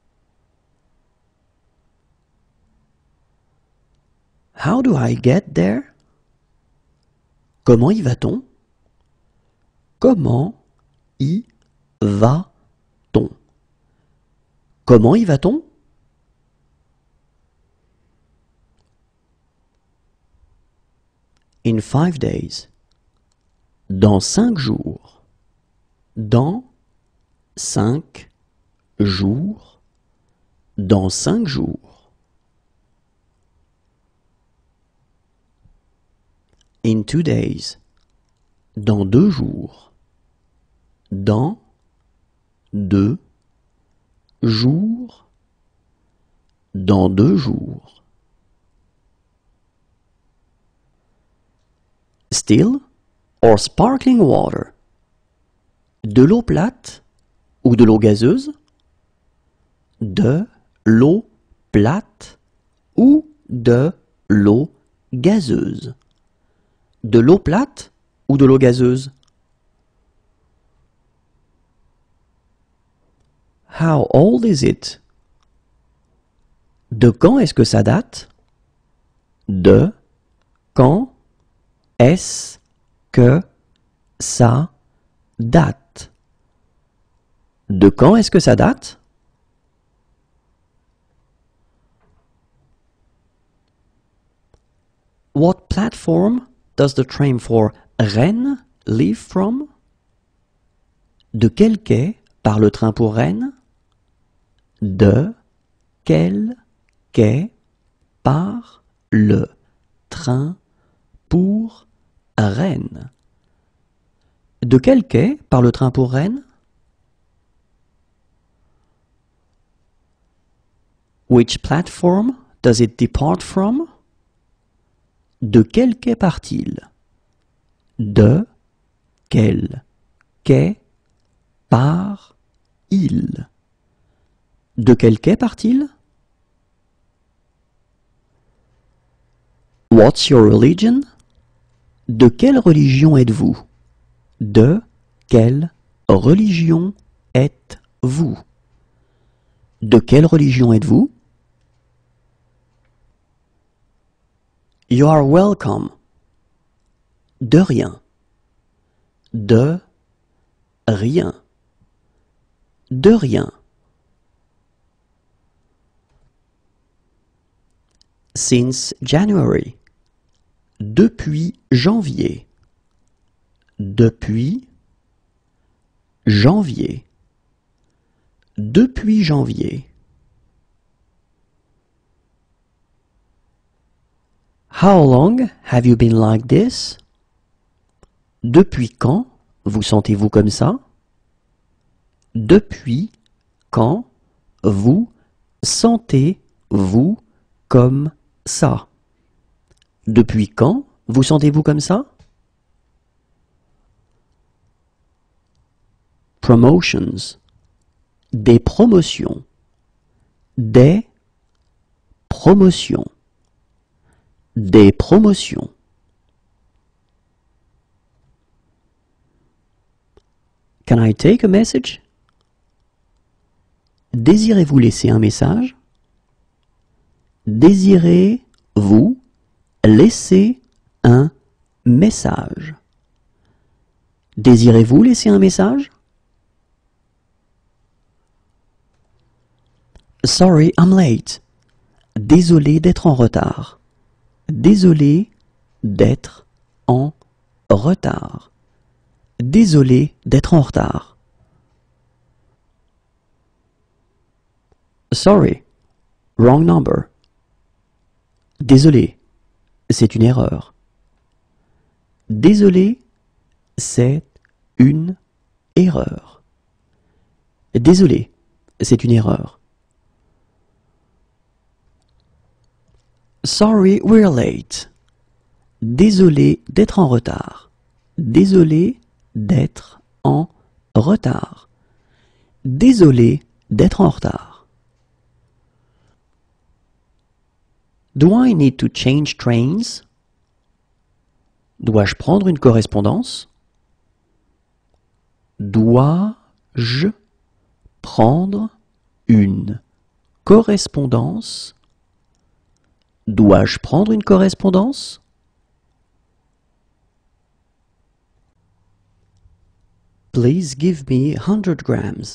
How do I get there? Comment y va-t-on? Comment y va-t-on? Comment y va-t-on? In 5 days. Dans 5 jours. Dans 5 jours. Dans 5 jours. In 2 days. Dans 2 jours. Dans 2 jours. Dans 2 jours. Still or sparkling water? De l'eau plate ou de l'eau gazeuse? De l'eau plate ou de l'eau gazeuse? De l'eau plate ou de l'eau gazeuse? How old is it? De quand est-ce que ça date? De quand est-ce que ça date? De quand est-ce que ça date? What platform does the train for Rennes leave from? De quel quai part le train pour Rennes? De quel quai part le train pour Rennes? De quel quai part le train pour Rennes? Which platform does it depart from? De quel quai part-il? De quel quai part-il? De quel quai part-il? What's your religion? De quelle religion êtes-vous? De quelle religion êtes-vous? De quelle religion êtes-vous? You are welcome. De rien. De rien. De rien. Since January. Depuis janvier. Depuis janvier. Depuis janvier. How long have you been like this? Depuis quand vous sentez-vous comme ça? Depuis quand vous sentez-vous comme ça? Depuis quand vous sentez-vous comme ça? Promotions. Des promotions. Des promotions. Des promotions. Can I take a message? Désirez-vous laisser un message? Désirez-vous laisser un message? Désirez-vous laisser un message? Sorry, I'm late. Désolé d'être en retard. Désolé d'être en retard. Désolé d'être en retard. Sorry, wrong number. Désolé, c'est une erreur. Désolé, c'est une erreur. Désolé, c'est une erreur. Sorry, we're late. Désolé d'être en retard. Désolé d'être en retard. Désolé d'être en retard. Do I need to change trains? Dois-je prendre une correspondance? Dois-je prendre une correspondance? Dois-je prendre une correspondance? Please give me 100 grams.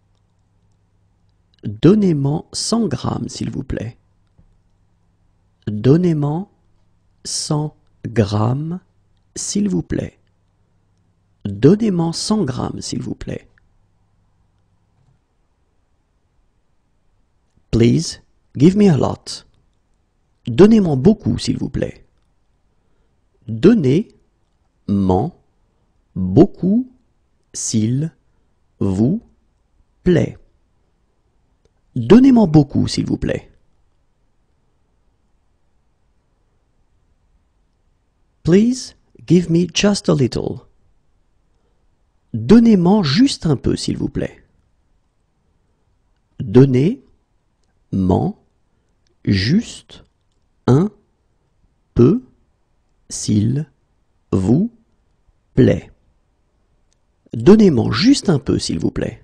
Donnez-moi 100 grammes, s'il vous plaît. Donnez-moi 100 grammes, s'il vous plaît. Donnez-moi 100 grammes, s'il vous plaît. Please give me a lot. Donnez-moi beaucoup, s'il vous plaît. Donnez-moi beaucoup, s'il vous plaît. Donnez-moi beaucoup, s'il vous plaît. Please give me just a little. Donnez-moi juste un peu, s'il vous plaît. Donnez-moi juste un peu, s'il vous plaît. Donnez-moi juste un peu, s'il vous plaît.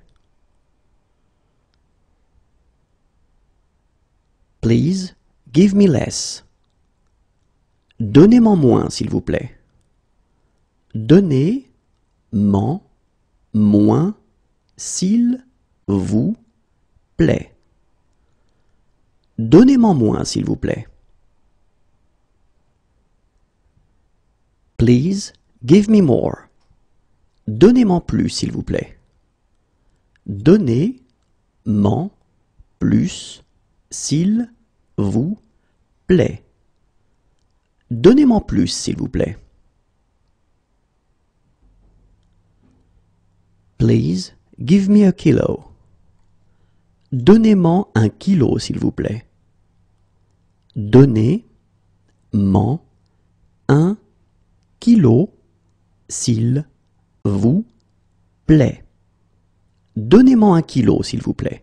Please give me less. Donnez-moi moins, s'il vous plaît. Donnez-moi moins, s'il vous plaît. Donnez-moi moins, s'il vous plaît. Please give me more. Donnez-moi plus, s'il vous plaît. Donnez-moi plus, s'il vous plaît. Donnez-moi plus, s'il vous plaît. Please give me a kilo. Donnez-moi un kilo, s'il vous plaît. Donnez-moi un kilo, s'il vous plaît. Donnez-moi un kilo, s'il vous plaît.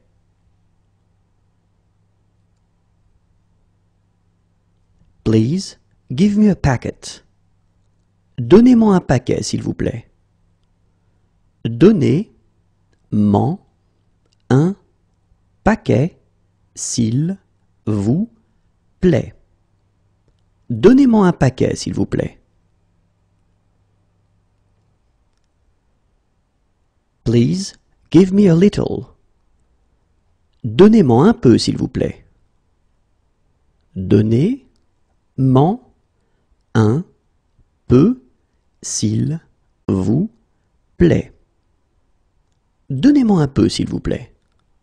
Please give me a packet. Donnez-moi un paquet, s'il vous plaît. Donnez-moi un paquet, s'il vous plaît. Donnez-moi un paquet, s'il vous plaît. Please give me a little. Donnez-moi un peu, s'il vous plaît. Donnez-moi un peu, s'il vous plaît. Donnez-moi un peu, s'il vous plaît.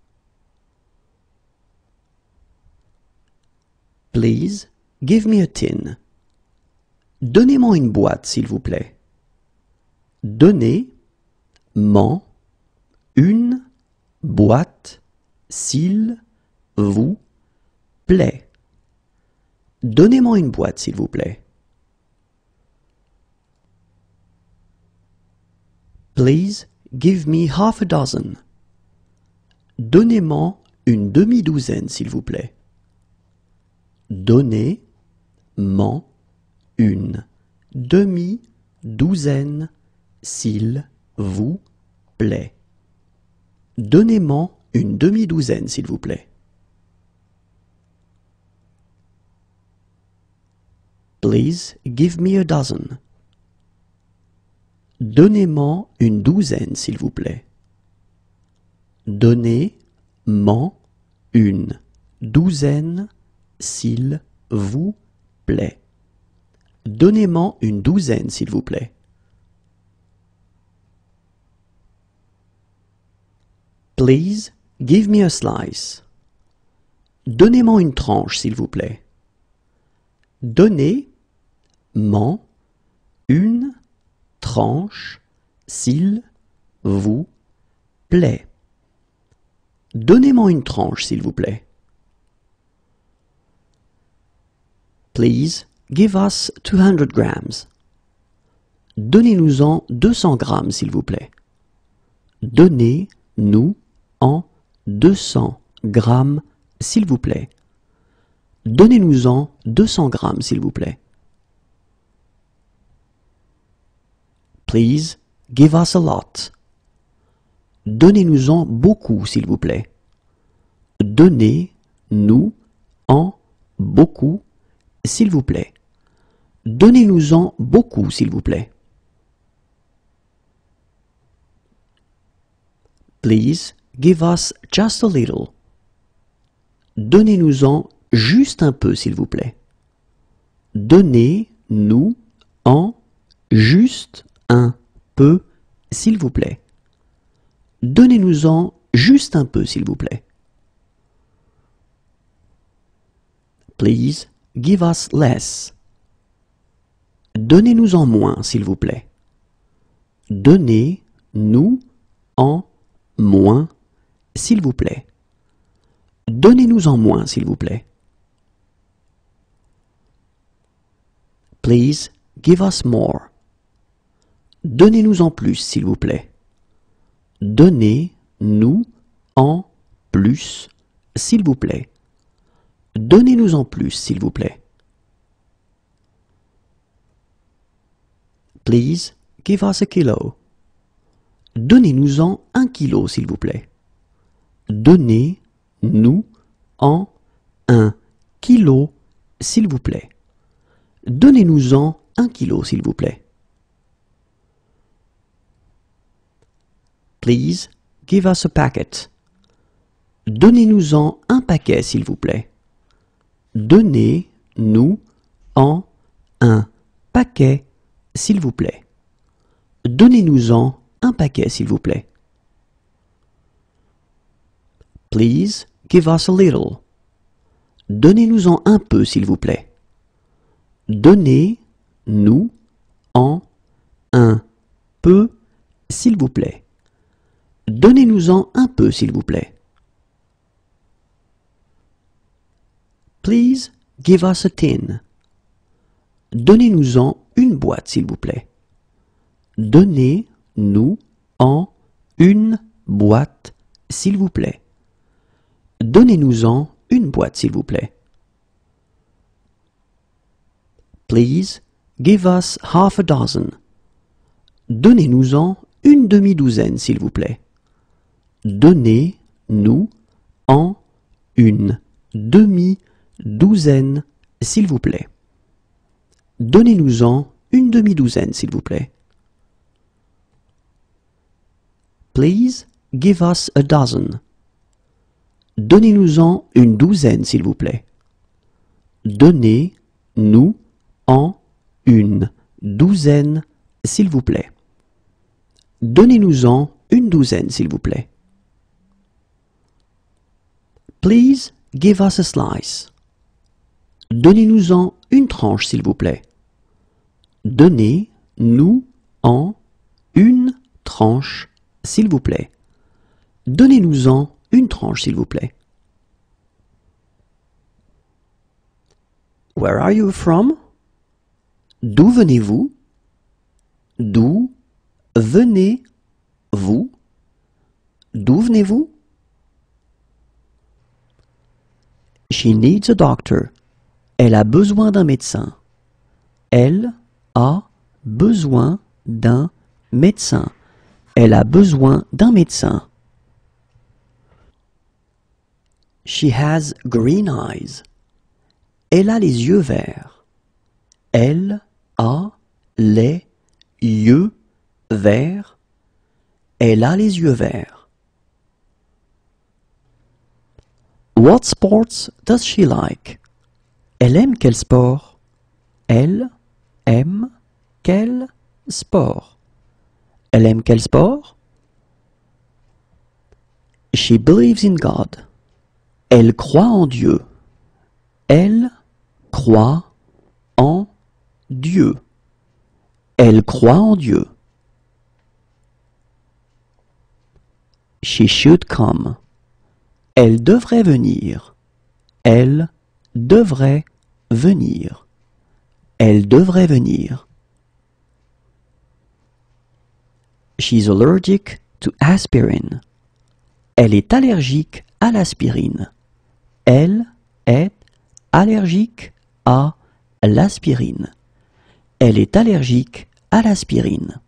Please give me a tin. Donnez-moi une boîte, s'il vous plaît. Donnez-moi une boîte, s'il vous plaît. Donnez-moi une boîte, s'il vous plaît. Please give me half a dozen. Donnez-moi une demi-douzaine, s'il vous plaît. Donnez-moi une demi-douzaine, s'il vous plaît. Donnez-moi une demi-douzaine, s'il vous plaît. Please give me a dozen. Donnez-moi une douzaine, s'il vous plaît. Donnez-moi une douzaine, s'il vous plaît. Donnez-moi une douzaine, s'il vous plaît. Please give me a slice. Donnez-moi une tranche, s'il vous plaît. Donnez-moi une tranche, s'il vous plaît. Donnez-moi une tranche, s'il vous plaît. Please give us 200 grams. Donnez-nous-en 200 grammes, s'il vous plaît. Donnez-nous-en 200 grammes, s'il vous plaît. Donnez-nous-en 200 grammes, s'il vous plaît. Please give us a lot. Donnez-nous-en beaucoup, s'il vous plaît. Donnez-nous-en beaucoup, s'il vous plaît. Donnez-nous-en beaucoup, s'il vous plaît. Please give us just a little. Donnez-nous-en juste un peu, s'il vous plaît. Donnez-nous-en juste un peu, s'il vous plaît. Donnez-nous-en juste un peu, s'il vous plaît. Please give us less. Donnez-nous-en moins, s'il vous plaît. Donnez-nous-en moins, s'il vous plaît. Donnez-nous-en moins, s'il vous plaît. Please give us more. Donnez-nous-en plus, s'il vous plaît. Donnez-nous-en plus, s'il vous plaît. Donnez-nous-en plus, s'il vous plaît. Please give us a kilo. Donnez-nous-en 1 kilo, s'il vous plaît. Donnez-nous-en 1 kilo, s'il vous plaît. Donnez-nous-en 1 kilo, s'il vous plaît. Please give us a packet. Donnez-nous-en un paquet, s'il vous plaît. Donnez-nous-en un paquet, s'il vous plaît. Donnez-nous-en un paquet, s'il vous plaît. Please give us a little. Donnez-nous-en un peu, s'il vous plaît. Donnez-nous-en un peu, s'il vous plaît. Donnez-nous-en un peu, s'il vous plaît. Please give us a tin. Donnez-nous-en une boîte, s'il vous plaît. Donnez-nous-en une boîte, s'il vous plaît. Donnez-nous-en une boîte, s'il vous plaît. Please give us half a dozen. Donnez-nous-en une demi-douzaine, s'il vous plaît. Donnez-nous-en une demi-douzaine, s'il vous plaît. Donnez-nous-en une demi-douzaine, s'il vous plaît. Please give us a dozen. Donnez-nous-en une douzaine, s'il vous plaît. Donnez-nous-en une douzaine, s'il vous plaît. Donnez-nous-en une douzaine, s'il vous plaît. Please give us a slice. Donnez-nous-en une tranche, s'il vous plaît. Donnez-nous-en une tranche, s'il vous plaît. Donnez-nous-en une tranche, s'il vous plaît. Where are you from? D'où venez-vous? D'où venez-vous? D'où venez-vous? She needs a doctor. Elle a besoin d'un médecin. Elle a besoin d'un médecin. Elle a besoin d'un médecin. She has green eyes. Elle a les yeux verts. Elle a les yeux vert. Elle a les yeux verts. What sports does she like? Elle aime quel sport? Elle aime quel sport? Elle aime quel sport? She believes in God. Elle croit en Dieu. Elle croit en Dieu. Elle croit en Dieu. She should come. Elle devrait venir. Elle devrait venir. Elle devrait venir. She's allergic to aspirin. Elle est allergique à l'aspirine. Elle est allergique à l'aspirine. Elle est allergique à l'aspirine.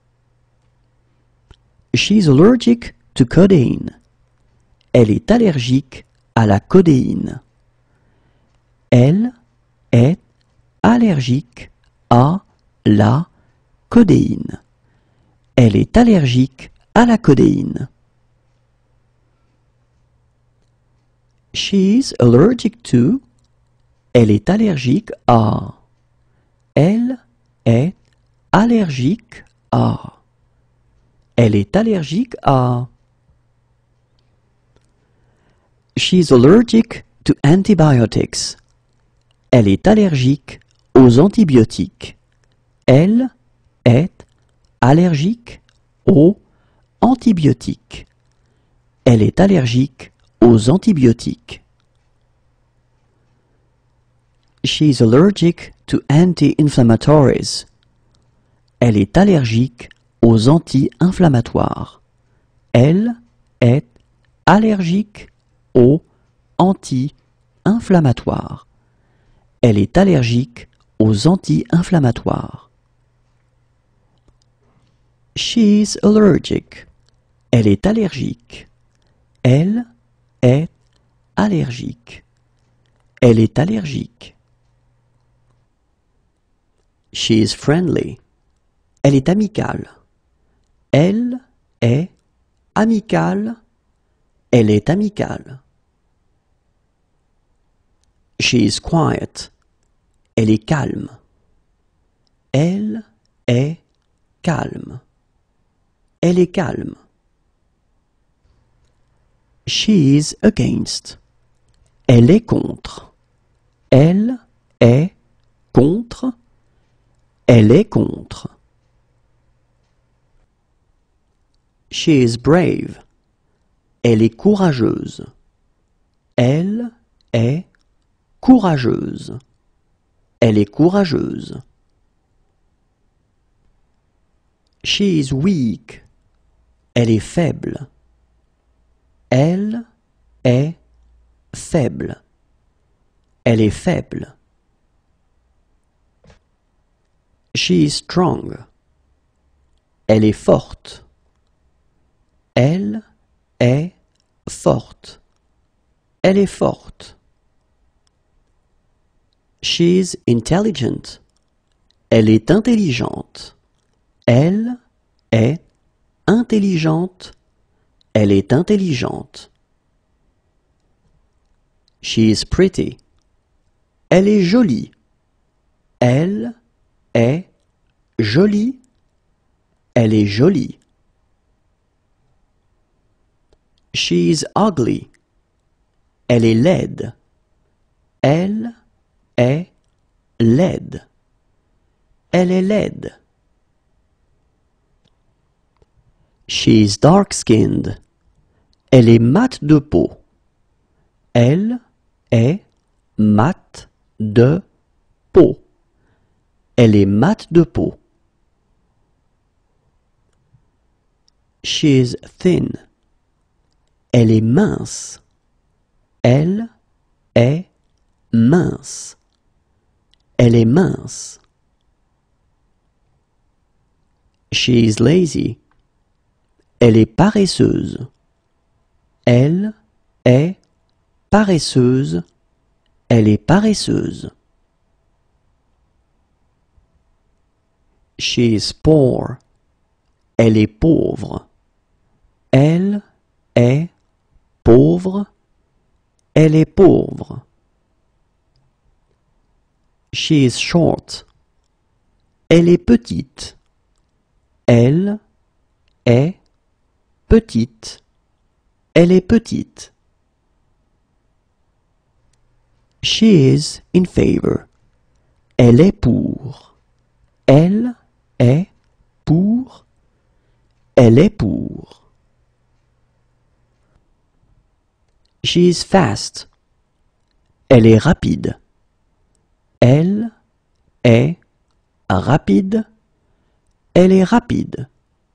She's allergic to codeine. Elle est allergique à la codéine. Elle est allergique à la codéine. Elle est allergique à la codéine. She's allergic to. Elle est allergique à. Elle est allergique à. Elle est allergique à. She's allergic to antibiotics. Elle est allergique aux antibiotiques. Elle est allergique aux antibiotiques. Elle est allergique aux antibiotiques. She's allergic to anti-inflammatories. Elle est allergique aux anti-inflammatoires. Elle est allergique aux anti-inflammatoires. Elle est allergique aux anti-inflammatoires. She's allergic. Elle est allergique. Elle est allergique. Elle est allergique. She's friendly. Elle est amicale. Elle est amicale. Elle est amicale. She's quiet. Elle est calme. Elle est calme. Elle est calme. She's against. Elle est contre. Elle est contre. Elle est contre. She is brave. Elle est courageuse. Elle est courageuse. Elle est courageuse. She is weak. Elle est faible. Elle est faible. Elle est faible. She is strong. Elle est forte. Elle est forte. Elle est forte. She's intelligent. Elle est intelligente. Elle est intelligente. Elle est intelligente. She's pretty. Elle est jolie. Elle est jolie. Elle est jolie. She's ugly. Elle est laide. Elle est laide. Elle est laide. She's dark-skinned. Elle est mate de peau. Elle est mate de peau. Elle est mate de peau. She's thin. Elle est mince. Elle est mince. Elle est mince. She's lazy. Elle est paresseuse. Elle est paresseuse. Elle est paresseuse. She is poor. Elle est pauvre. Elle est pauvre. Elle est pauvre. She is short. Elle est petite. Elle est petite. Elle est petite. She is in favor. Elle est pour. Elle est pour. Elle est pour. She is fast. Elle est rapide. Elle est rapide. Elle est rapide.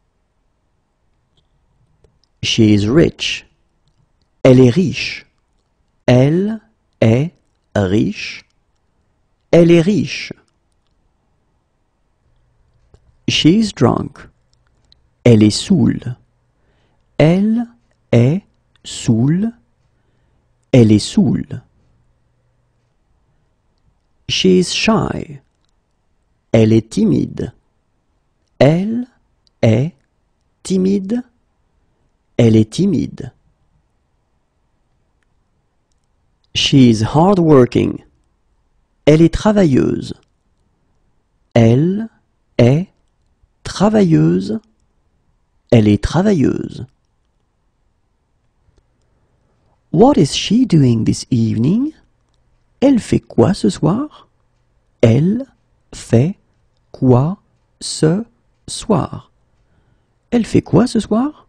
She is rich. Elle est riche. Elle est riche. Elle est riche. She is drunk. Elle est saoule. Elle est saoule. Elle est saoule. She is shy. Elle est timide. Elle est timide. Elle est timide. She is hardworking. Elle est travailleuse. Elle est travailleuse. Elle est travailleuse. What is she doing this evening? Elle fait quoi ce soir? Elle fait quoi ce soir? Elle fait quoi ce soir?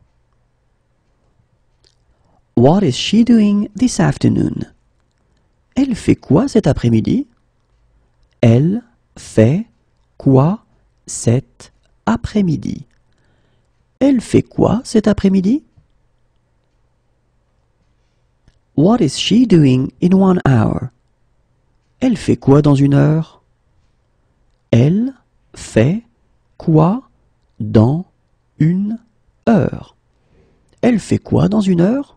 What is she doing this afternoon? Elle fait quoi cet après-midi? Elle fait quoi cet après-midi? Elle fait quoi cet après-midi? What is she doing in 1 hour? Elle fait quoi dans 1 heure? Elle fait quoi dans 1 heure? Elle fait quoi dans 1 heure?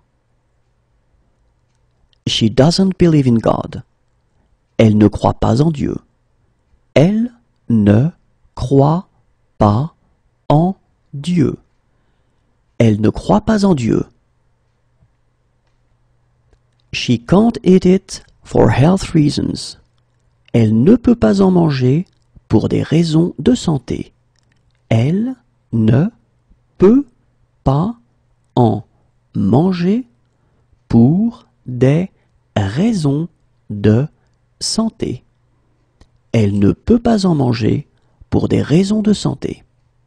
She doesn't believe in God. Elle ne croit pas en Dieu. Elle ne croit pas en Dieu. Elle ne croit pas en Dieu. She can't eat it for health reasons. Elle ne peut pas en manger pour des raisons de santé. Elle ne peut pas en manger pour des raisons de santé. Elle ne peut pas en manger pour des raisons de santé.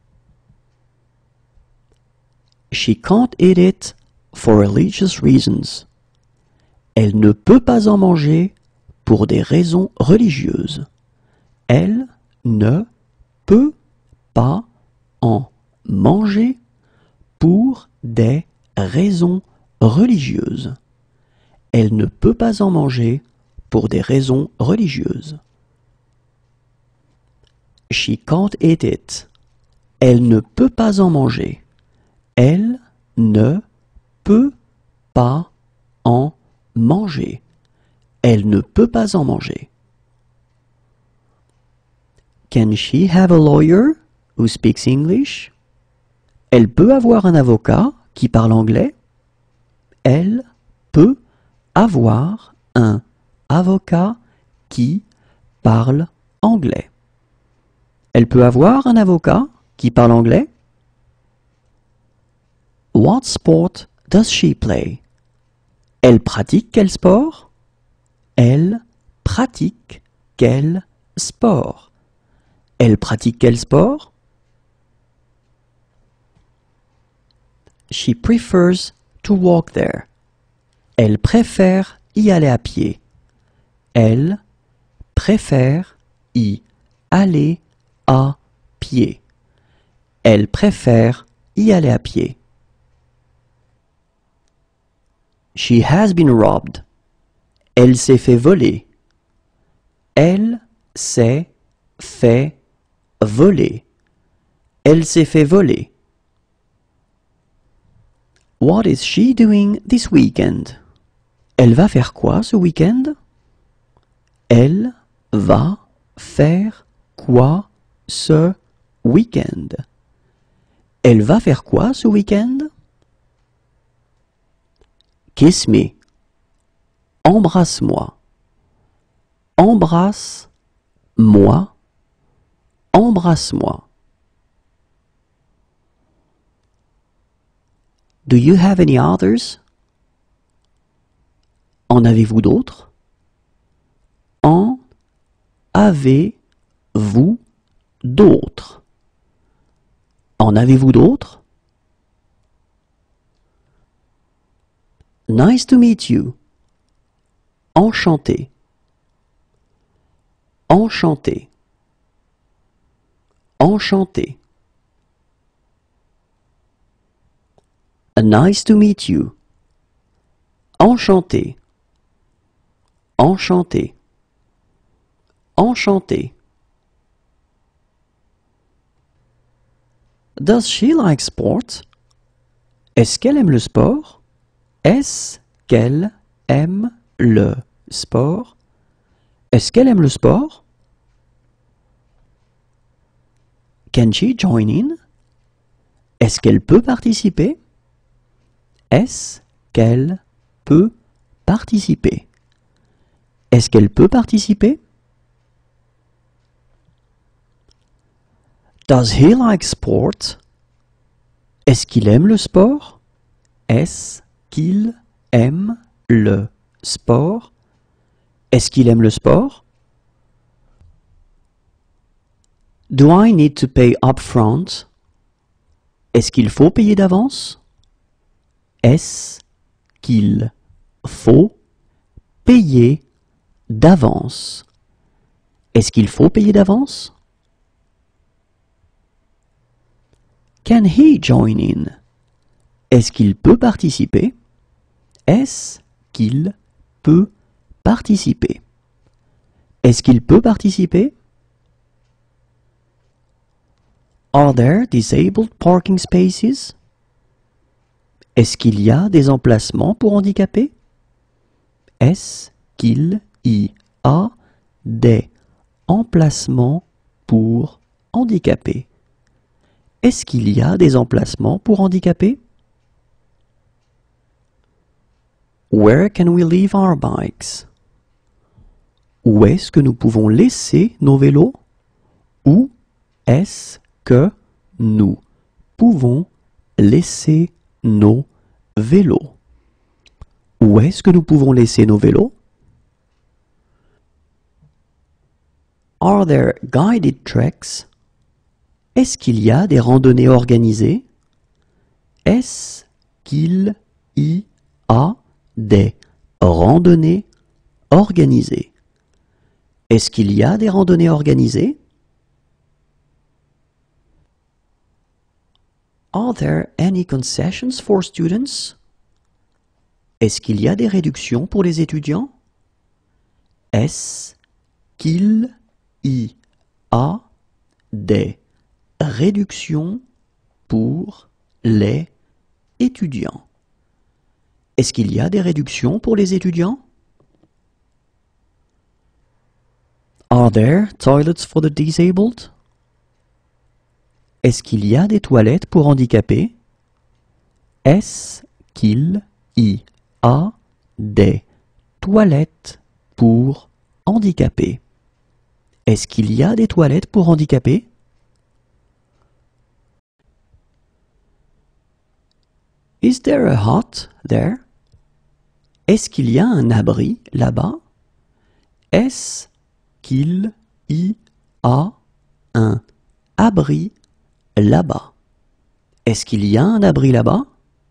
She can't eat it for religious reasons. Elle ne peut pas en manger pour des raisons religieuses. Elle ne peut pas en manger pour des raisons religieuses. Elle ne peut pas en manger pour des raisons religieuses. She can't eat it. Elle ne peut pas en manger. Elle ne peut pas en manger. Elle ne peut pas en manger. Can she have a lawyer who speaks English? Elle peut avoir un avocat qui parle anglais? Elle peut avoir un avocat qui parle anglais. Elle peut avoir un avocat qui parle anglais? What sport does she play? Elle pratique quel sport? Elle pratique quel sport? Elle pratique quel sport? She prefers to walk there. Elle préfère y aller à pied. Elle préfère y aller à pied. Elle préfère y aller à pied. She has been robbed. Elle s'est fait voler. Elle s'est fait voler. Elle s'est fait voler. What is she doing this weekend? Elle va faire quoi ce week-end? Elle va faire quoi ce week-end? Elle va faire quoi ce week-end? Kiss me. Embrasse-moi. Embrasse-moi. Embrasse-moi. Do you have any others? En avez-vous d'autres? En avez-vous d'autres? En avez-vous d'autres? Nice to meet you. Enchanté. Enchanté. Enchanté. Nice to meet you. Enchanté. Enchanté. Enchanté. Does she like sport? Est-ce qu'elle aime le sport? Est-ce qu'elle aime le sport? Est-ce qu'elle aime le sport? Can she join in? Est-ce qu'elle peut participer? Est-ce qu'elle peut participer? Est-ce qu'elle peut participer? Does he like sport? Est-ce qu'il aime le sport? Est-ce qu'il aime le sport? Est-ce qu'il aime le sport? Do I need to pay upfront? Est-ce qu'il faut payer d'avance? Est-ce qu'il faut payer d'avance? Est-ce qu'il faut payer d'avance? Can he join in? Est-ce qu'il peut participer? Est-ce qu'il peut participer? Est-ce qu'il peut participer? Are there disabled parking spaces? Est-ce qu'il y a des emplacements pour handicapés? Est-ce qu'il y a des emplacements pour handicapés? Est-ce qu'il y a des emplacements pour handicapés? Where can we leave our bikes? Où est-ce que nous pouvons laisser nos vélos? Où est-ce que nous pouvons laisser nos vélos? Où est-ce que nous pouvons laisser nos vélos? Are there guided treks? Est-ce qu'il y a des randonnées organisées? Est-ce qu'il y a des randonnées organisées? Est-ce qu'il y a des randonnées organisées? Are there any concessions for students? Est-ce qu'il y a des réductions pour les étudiants? Est-ce qu'il y a des réductions pour les étudiants? Est-ce qu'il y a des réductions pour les étudiants? Are there toilets for the disabled? Est-ce qu'il y a des toilettes pour handicapés? Est-ce qu'il y a des toilettes pour handicapés? Est-ce qu'il y a des toilettes pour handicapés? Is there a hut there? Est-ce qu'il y a un abri là-bas? Est-ce qu'il y a un abri là-bas? Est-ce qu'il y a un abri là-bas?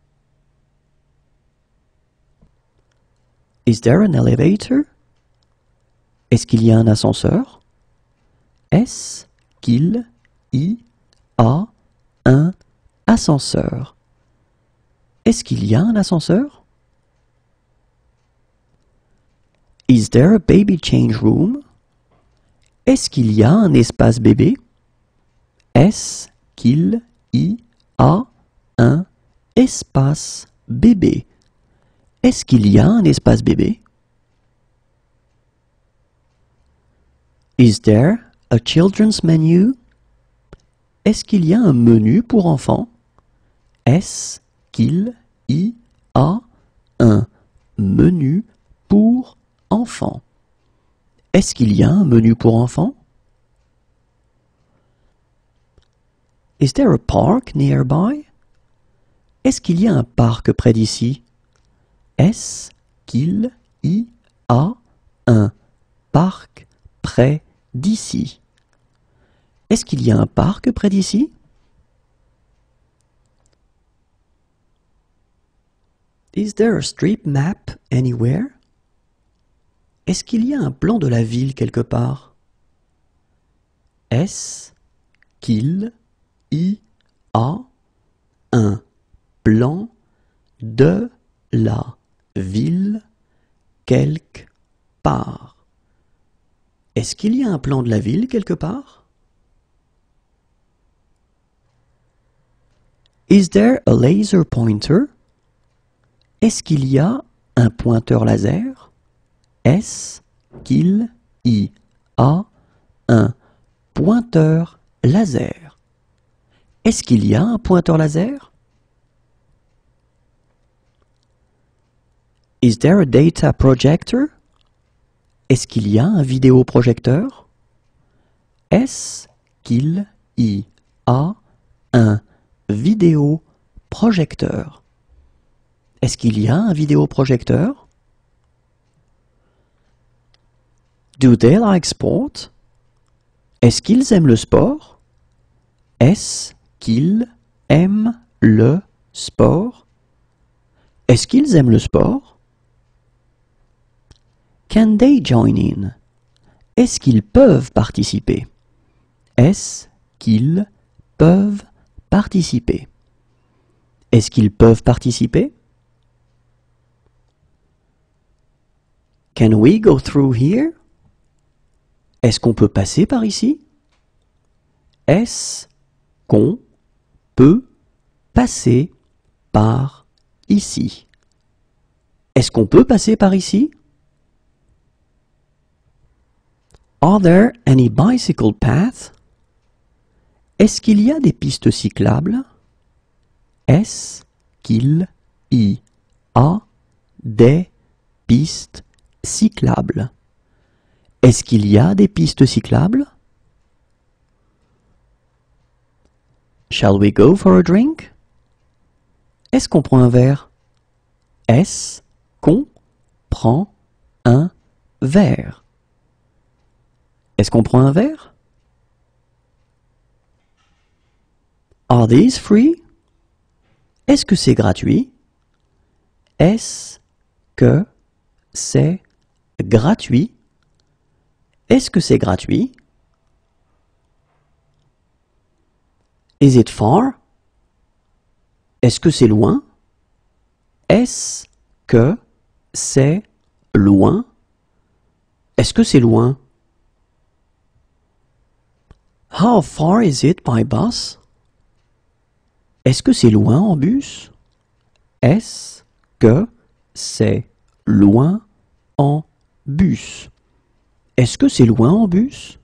Is there an elevator? Est-ce qu'il y a un ascenseur? Est-ce qu'il y a un ascenseur? Est-ce qu'il y a un ascenseur? Is there a baby change room? Est-ce qu'il y a un espace bébé? Est-ce qu'il y a un espace bébé? Est-ce qu'il y a un espace bébé? Is there a children's menu? Est-ce qu'il y a un menu pour enfants? Est-ce qu'il y a un menu pour enfants? Est-ce qu'il y a un menu pour enfants? Is there a park nearby? Est-ce qu'il y a un parc près d'ici? Est-ce qu'il y a un parc près d'ici? Est-ce qu'il y a un parc près d'ici? Is there a street map anywhere? Est-ce qu'il y a un plan de la ville quelque part? Est-ce qu'il y a un plan de la ville quelque part? Est-ce qu'il y a un plan de la ville quelque part? Is there a laser pointer? Est-ce qu'il y a un pointeur laser? Est-ce qu'il y a un pointeur laser? Est-ce qu'il y a un pointeur laser? Is there a data projector? Est-ce qu'il y a un vidéoprojecteur? Est-ce qu'il y a un vidéoprojecteur? Est-ce qu'il y a un vidéoprojecteur? Do they like sport? Est-ce qu'ils aiment le sport? Est-ce qu'ils aiment le sport? Est-ce qu'ils aiment le sport? Can they join in? Est-ce qu'ils peuvent participer? Est-ce qu'ils peuvent participer? Est-ce qu'ils peuvent participer? Can we go through here? Est-ce qu'on peut passer par ici? Est-ce qu'on peut passer par ici? Est-ce qu'on peut passer par ici? Are there any bicycle paths? Est-ce qu'il y a des pistes cyclables? Est-ce qu'il y a des pistes cyclables? Est-ce qu'il y a des pistes cyclables? Shall we go for a drink? Est-ce qu'on prend un verre? Est-ce qu'on prend un verre? Est-ce qu'on prend un verre? Are these free? Est-ce que c'est gratuit? Est-ce que c'est gratuit? Est-ce que c'est gratuit? Is it far? Est-ce que c'est loin? Est-ce que c'est loin? Est-ce que c'est loin? How far is it by bus? Est-ce que c'est loin en bus? Est-ce que c'est loin en bus? Est-ce que c'est loin en bus?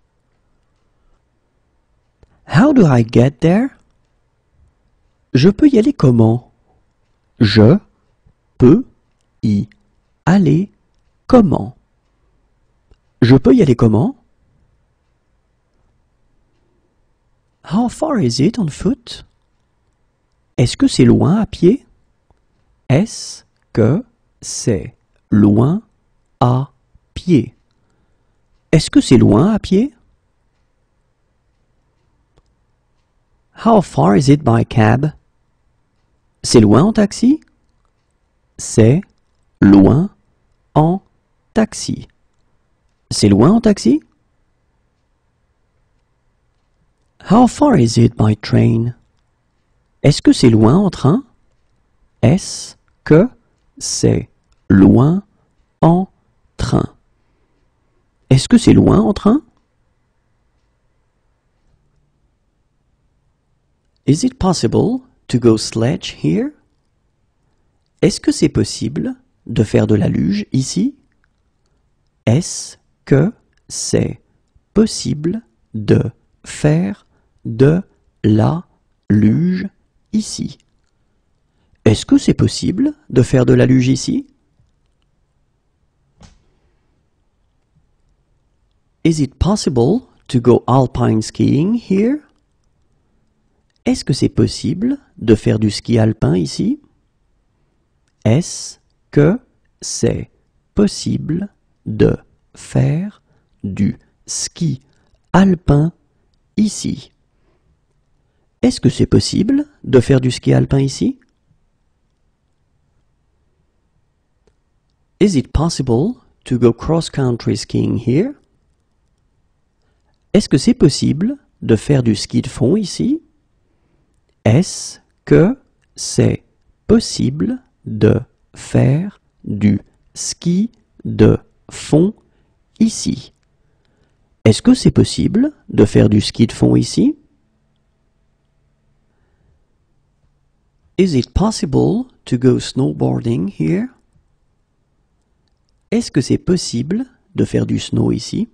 How do I get there? Je peux y aller comment? Je peux y aller comment? Je peux y aller comment? How far is it on foot? Est-ce que c'est loin à pied? Est-ce que c'est loin à pied? Est-ce que c'est loin à pied? How far is it by cab? C'est loin en taxi? C'est loin en taxi. C'est loin en taxi? How far is it by train? Est-ce que c'est loin en train? Est-ce que c'est loin en train? Est-ce que c'est loin en train? Is it possible to go sledge here? Est-ce que c'est possible de faire de la luge ici? Est-ce que c'est possible de faire de la luge ici? Est-ce que c'est possible de faire de la luge ici? Is it possible to go alpine skiing here? Est-ce que c'est possible de faire du ski alpin ici? Est-ce que c'est possible de faire du ski alpin ici? Est-ce que c'est possible de faire du ski alpin ici? Is it possible to go cross-country skiing here? Est-ce que c'est possible de faire du ski de fond ici? Est-ce que c'est possible de faire du ski de fond ici? Est-ce que c'est possible de faire du ski de fond ici? Is it possible to go snowboarding here? Est-ce que c'est possible de faire du snow ici?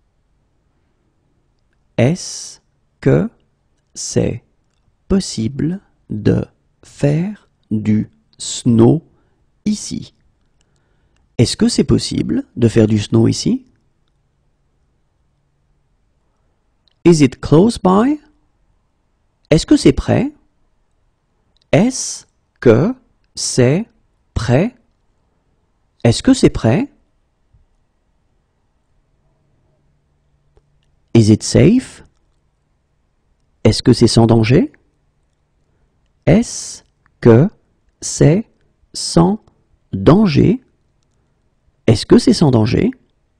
Est-ce que c'est possible de faire du snow ici? Est-ce que c'est possible de faire du snow ici? Is it close by? Est-ce que c'est prêt? Est-ce que c'est prêt? Est-ce que c'est prêt? Is it safe? Est-ce que c'est sans danger? Est-ce que c'est sans danger? Est-ce que c'est sans danger?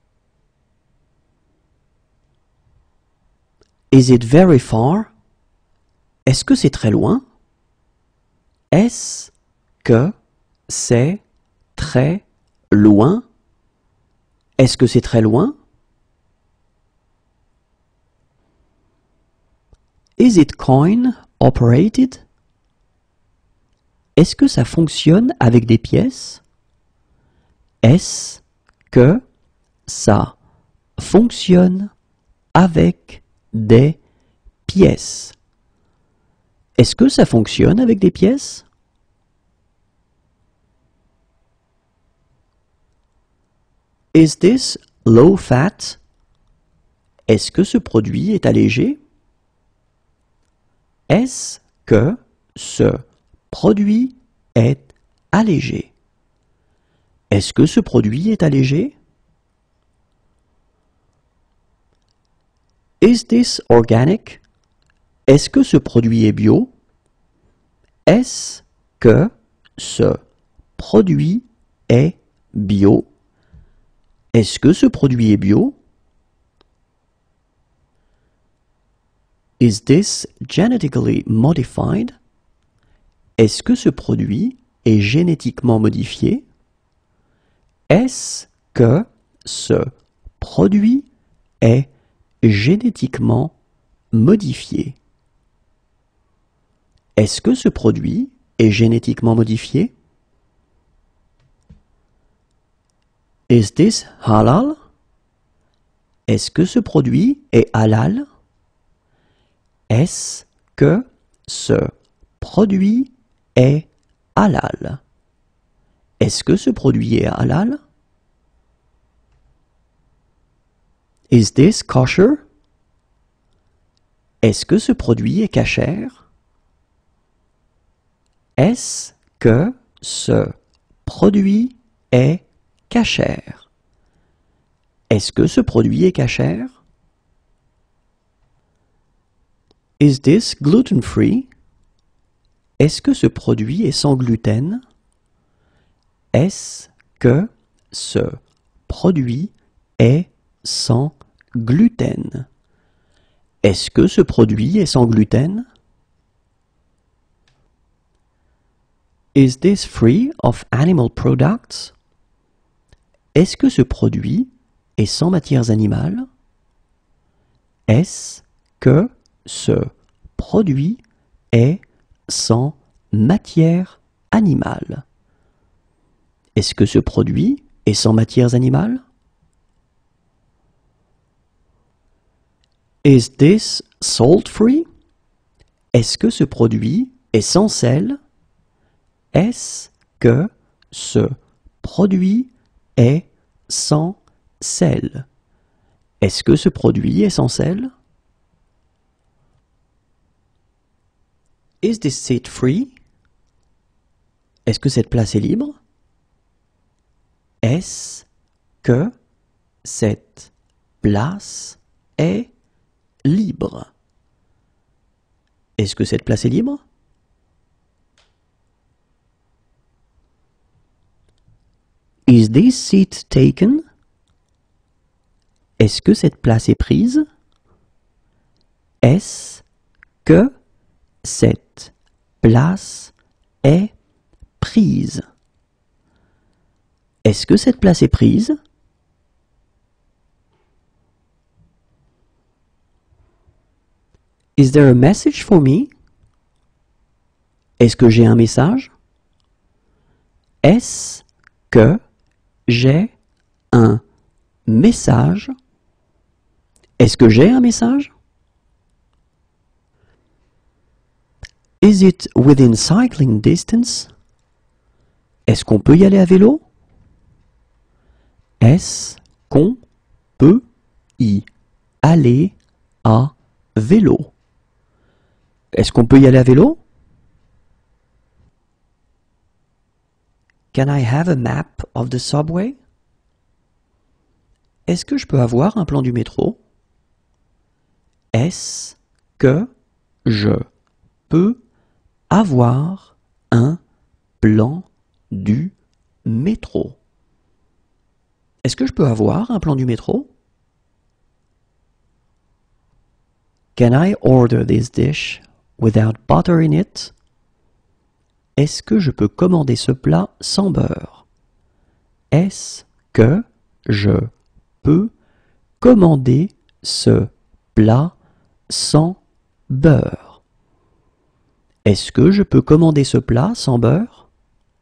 Is it very far? Est-ce que c'est très loin? Est-ce que c'est très loin? Est-ce que c'est très loin? Is it coin operated? Est-ce que ça fonctionne avec des pièces? Est-ce que ça fonctionne avec des pièces? Est-ce que ça fonctionne avec des pièces? Is this low fat? Est-ce que ce produit est allégé? Est-ce que ce produit est allégé? Est-ce que ce produit est allégé? Is this organic? Est-ce que ce produit est bio? Est-ce que ce produit est bio? Est-ce que ce produit est bio? Is this genetically modified? Est-ce que ce produit est génétiquement modifié? Est-ce que ce produit est génétiquement modifié? Est-ce que ce produit est génétiquement modifié? Is this halal? Est-ce que ce produit est halal? Est-ce que ce produit est halal? Est-ce que ce produit est halal? Is this kosher? Est-ce que ce produit est cachère? Est-ce que ce produit est cachère? Est-ce que ce produit est cachère? Is this gluten-free? Est-ce que ce produit est sans gluten? Est-ce que ce produit est sans gluten? Est-ce que ce produit est sans gluten? Is this free of animal products? Est-ce que ce produit est sans matières animales? Est-ce que ce produit est sans matière animale? Est-ce que ce produit est sans matières animales? Is this salt-free? Est-ce que ce produit est sans sel? Est-ce que ce produit est sans sel? Est-ce que ce produit est sans sel? Is this seat free? Est-ce que cette place est libre? Est-ce que cette place est libre? Est-ce que cette place est libre? Is this seat taken? Est-ce que cette place est prise? Est-ce que cette place est prise? Est-ce que cette place est prise? Is there a message for me? Est-ce que j'ai un message? Est-ce que j'ai un message? Est-ce que j'ai un message? Is it within cycling distance? Est-ce qu'on peut y aller à vélo? Est-ce qu'on peut y aller à vélo? Est-ce qu'on peut y aller à vélo? Can I have a map of the subway? Est-ce que je peux avoir un plan du métro? Est-ce que je peux avoir un plan du métro? Est-ce que je peux avoir un plan du métro? Can I order this dish without butter in it? Est-ce que je peux commander ce plat sans beurre? Est-ce que je peux commander ce plat sans beurre? Est-ce que je peux commander ce plat sans beurre?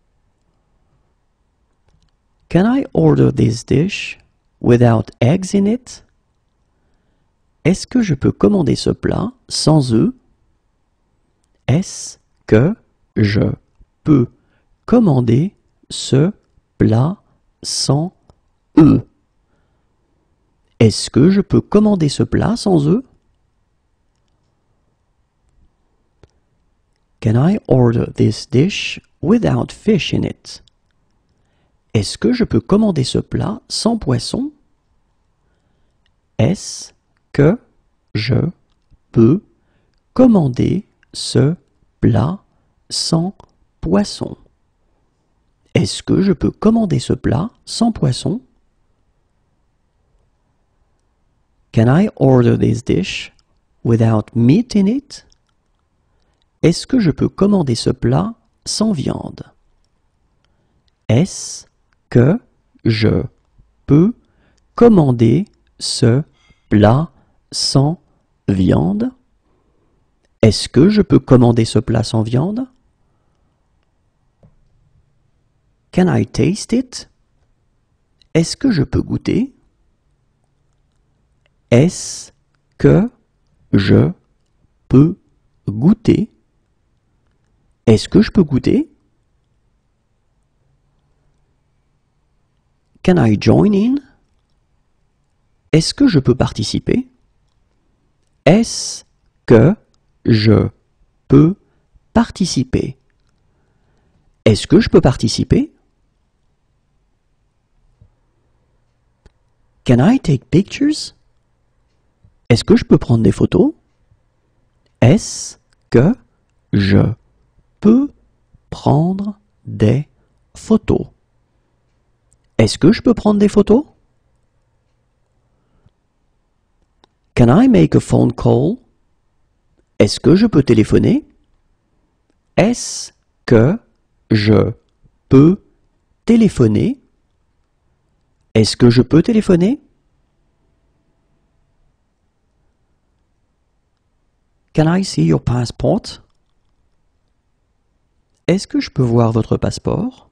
Can I order this dish without eggs in it? Est-ce que je peux commander ce plat sans œufs? Est-ce que je peux commander ce plat sans œufs? Est-ce que je peux commander ce plat sans œufs? Can I order this dish without fish in it? Est-ce que je peux commander ce plat sans poisson? Est-ce que je peux commander ce plat sans poisson? Est-ce que je peux commander ce plat sans poisson? Can I order this dish without meat in it? Est-ce que je peux commander ce plat sans viande? Est-ce que je peux commander ce plat sans viande? Est-ce que je peux commander ce plat sans viande? Can I taste it? Est-ce que je peux goûter? Est-ce que je peux goûter? Est-ce que je peux goûter? Can I join in? Est-ce que je peux participer? Est-ce que je peux participer? Est-ce que je peux participer? Can I take pictures? Est-ce que je peux prendre des photos? Est-ce que je peux prendre des photos? Est-ce que je peux prendre des photos? Can I make a phone call? Est-ce que je peux téléphoner? Est-ce que je peux téléphoner? Est-ce que je peux téléphoner? Can I see your passport? Est-ce que je peux voir votre passeport?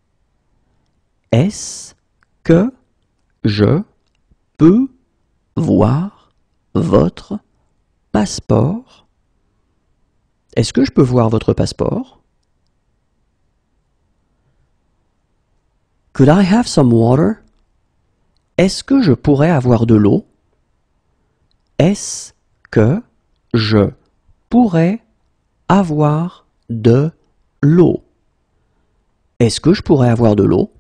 Est-ce que je peux voir votre passeport? Est-ce que je peux voir votre passeport? Could I have some water? Est-ce que je pourrais avoir de l'eau? Est-ce que je pourrais avoir de l'eau? Est-ce que je pourrais avoir de l'eau?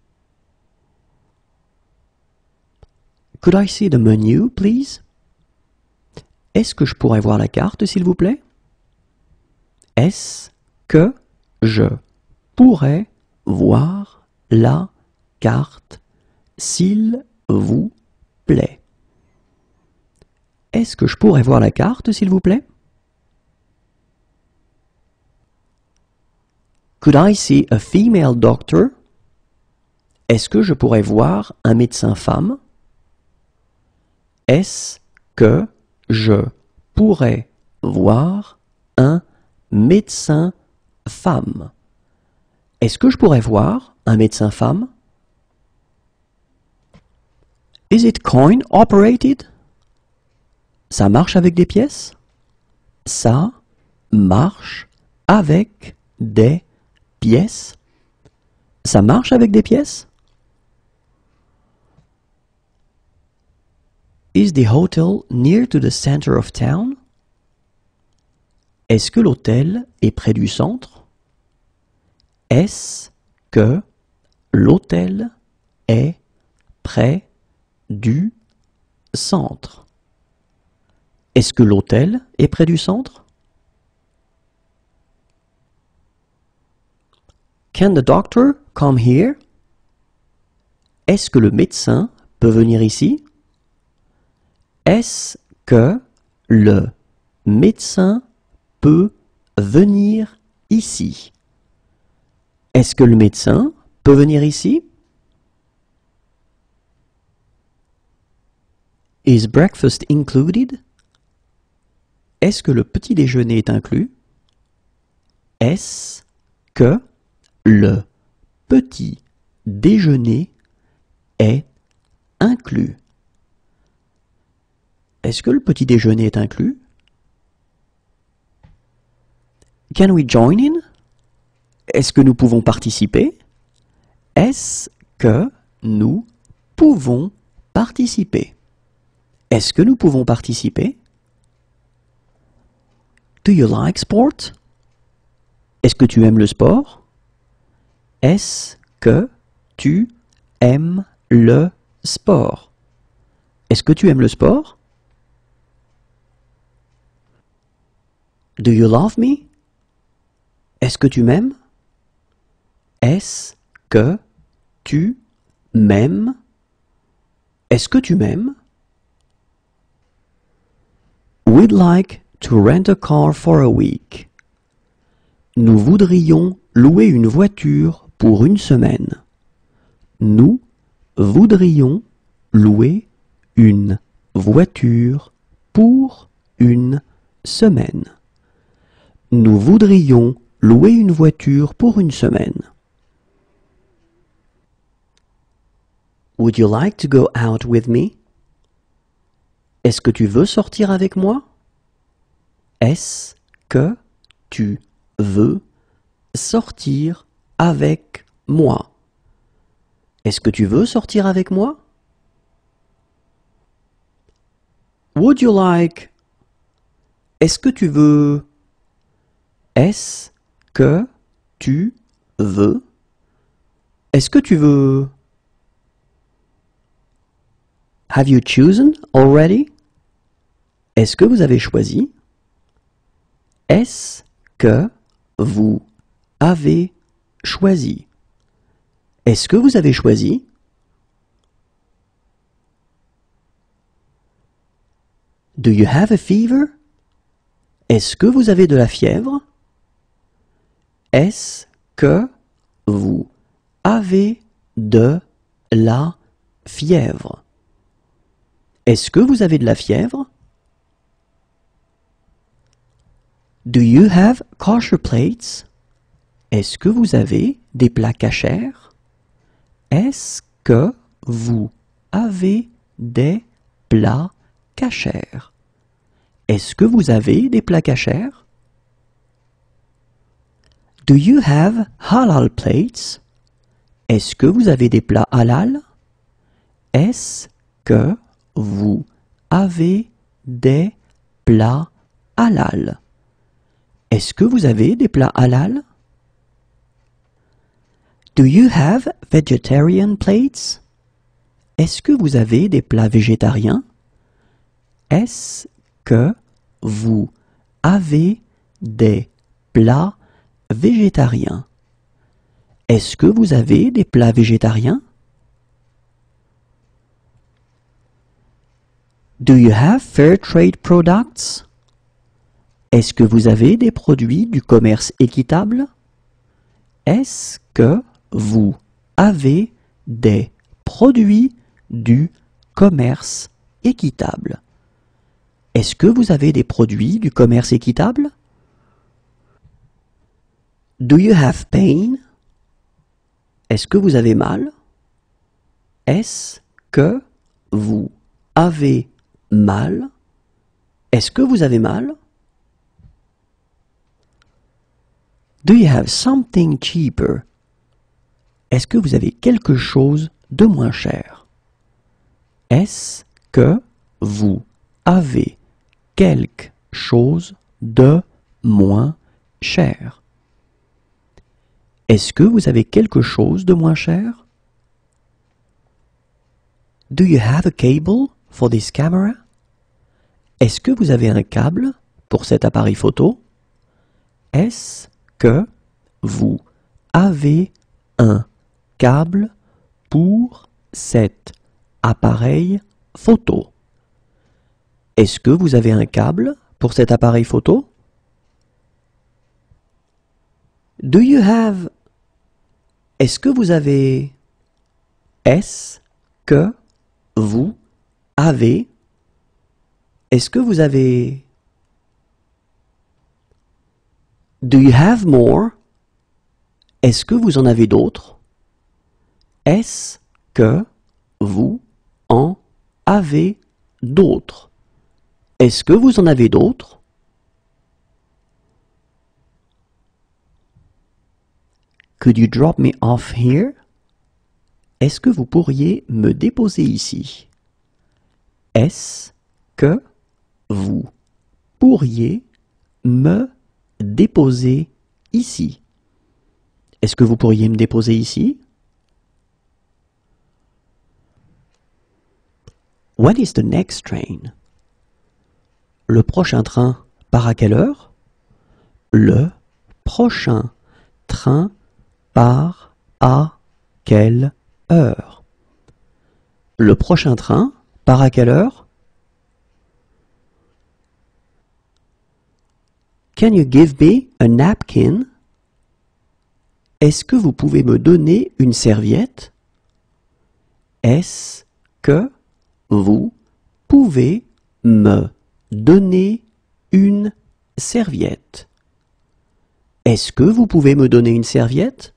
Could I see the menu, please? Est-ce que je pourrais voir la carte, s'il vous plaît? Est-ce que je pourrais voir la carte, s'il vous plaît? Est-ce que je pourrais voir la carte, s'il vous plaît? Could I see a female doctor? Est-ce que je pourrais voir un médecin femme? Est-ce que je pourrais voir un médecin femme? Est-ce que je pourrais voir un médecin femme? Is it coin operated? Ça marche avec des pièces? Ça marche avec des pièces? Ça marche avec des pièces? Is the hotel near to the center of town? Est-ce que l'hôtel est près du centre? Est-ce que l'hôtel est près du centre? Est-ce que l'hôtel est près du centre? Can the doctor come here? Est-ce que le médecin peut venir ici? Est-ce que le médecin peut venir ici? Est-ce que le médecin peut venir ici? Is breakfast included? Est-ce que le petit déjeuner est inclus? Est-ce que le petit déjeuner est inclus? Est-ce que le petit déjeuner est inclus? Can we join in? Est-ce que nous pouvons participer? Est-ce que nous pouvons participer? Est-ce que nous pouvons participer? Do you like sport? Est-ce que tu aimes le sport? Est-ce que tu aimes le sport? Est-ce que tu aimes le sport? Do you love me? Est-ce que tu m'aimes? Est-ce que tu m'aimes? Est-ce que tu m'aimes? We'd like to rent a car for a week. Nous voudrions louer une voiture pour une semaine. Nous voudrions louer une voiture pour une semaine. Nous voudrions louer une voiture pour une semaine. Would you like to go out with me? Est-ce que tu veux sortir avec moi? Est-ce que tu veux sortir avec moi? Est-ce que tu veux sortir avec moi? Would you like? Est-ce que tu veux? Est-ce que tu veux? Est-ce que tu veux? Have you chosen already? Est-ce que vous avez choisi? Est-ce que vous avez choisi? Est-ce que vous avez choisi? Do you have a fever? Est-ce que vous avez de la fièvre? Est-ce que vous avez de la fièvre? Est-ce que vous avez de la fièvre? Do you have kosher plates? Est-ce que vous avez des plats kashers? Est-ce que vous avez des plats kashers? Est-ce que vous avez des plats kashers? Do you have halal plates? Est-ce que vous avez des plats halal? Est-ce que vous avez des plats halal? Est-ce que vous avez des plats halal? Do you have vegetarian plates? Est-ce que vous avez des plats végétariens? Est-ce que vous avez des plats végétariens? Est-ce que vous avez des plats végétariens? Do you have fair trade products? Est-ce que vous avez des produits du commerce équitable? Est-ce que vous avez des produits du commerce équitable? Est-ce que vous avez des produits du commerce équitable? Do you have pain? Est-ce que vous avez mal? Est-ce que vous avez mal? Est-ce que vous avez mal? Do you have something cheaper? Est-ce que vous avez quelque chose de moins cher? Est-ce que vous avez quelque chose de moins cher? Est-ce que vous avez quelque chose de moins cher? Do you have a cable for this camera? Est-ce que vous avez un câble pour cet appareil photo? Est-ce que vous avez un câble pour cet appareil photo? Est-ce que vous avez un câble pour cet appareil photo? Do you have... Est-ce que vous avez... Est-ce que vous avez... Est-ce que vous avez... Do you have more? Est-ce que vous en avez d'autres? Est-ce que vous en avez d'autres? Est-ce que vous en avez d'autres? Could you drop me off here? Est-ce que vous pourriez me déposer ici? Est-ce que vous pourriez me déposer ici? Est-ce que vous pourriez me déposer ici? When is the next train? Le prochain train part à quelle heure? Le prochain train part à quelle heure? Le prochain train part à quelle heure? Can you give me a napkin? Est-ce que vous pouvez me donner une serviette? Est-ce que vous pouvez me donner une serviette? Est-ce que vous pouvez me donner une serviette?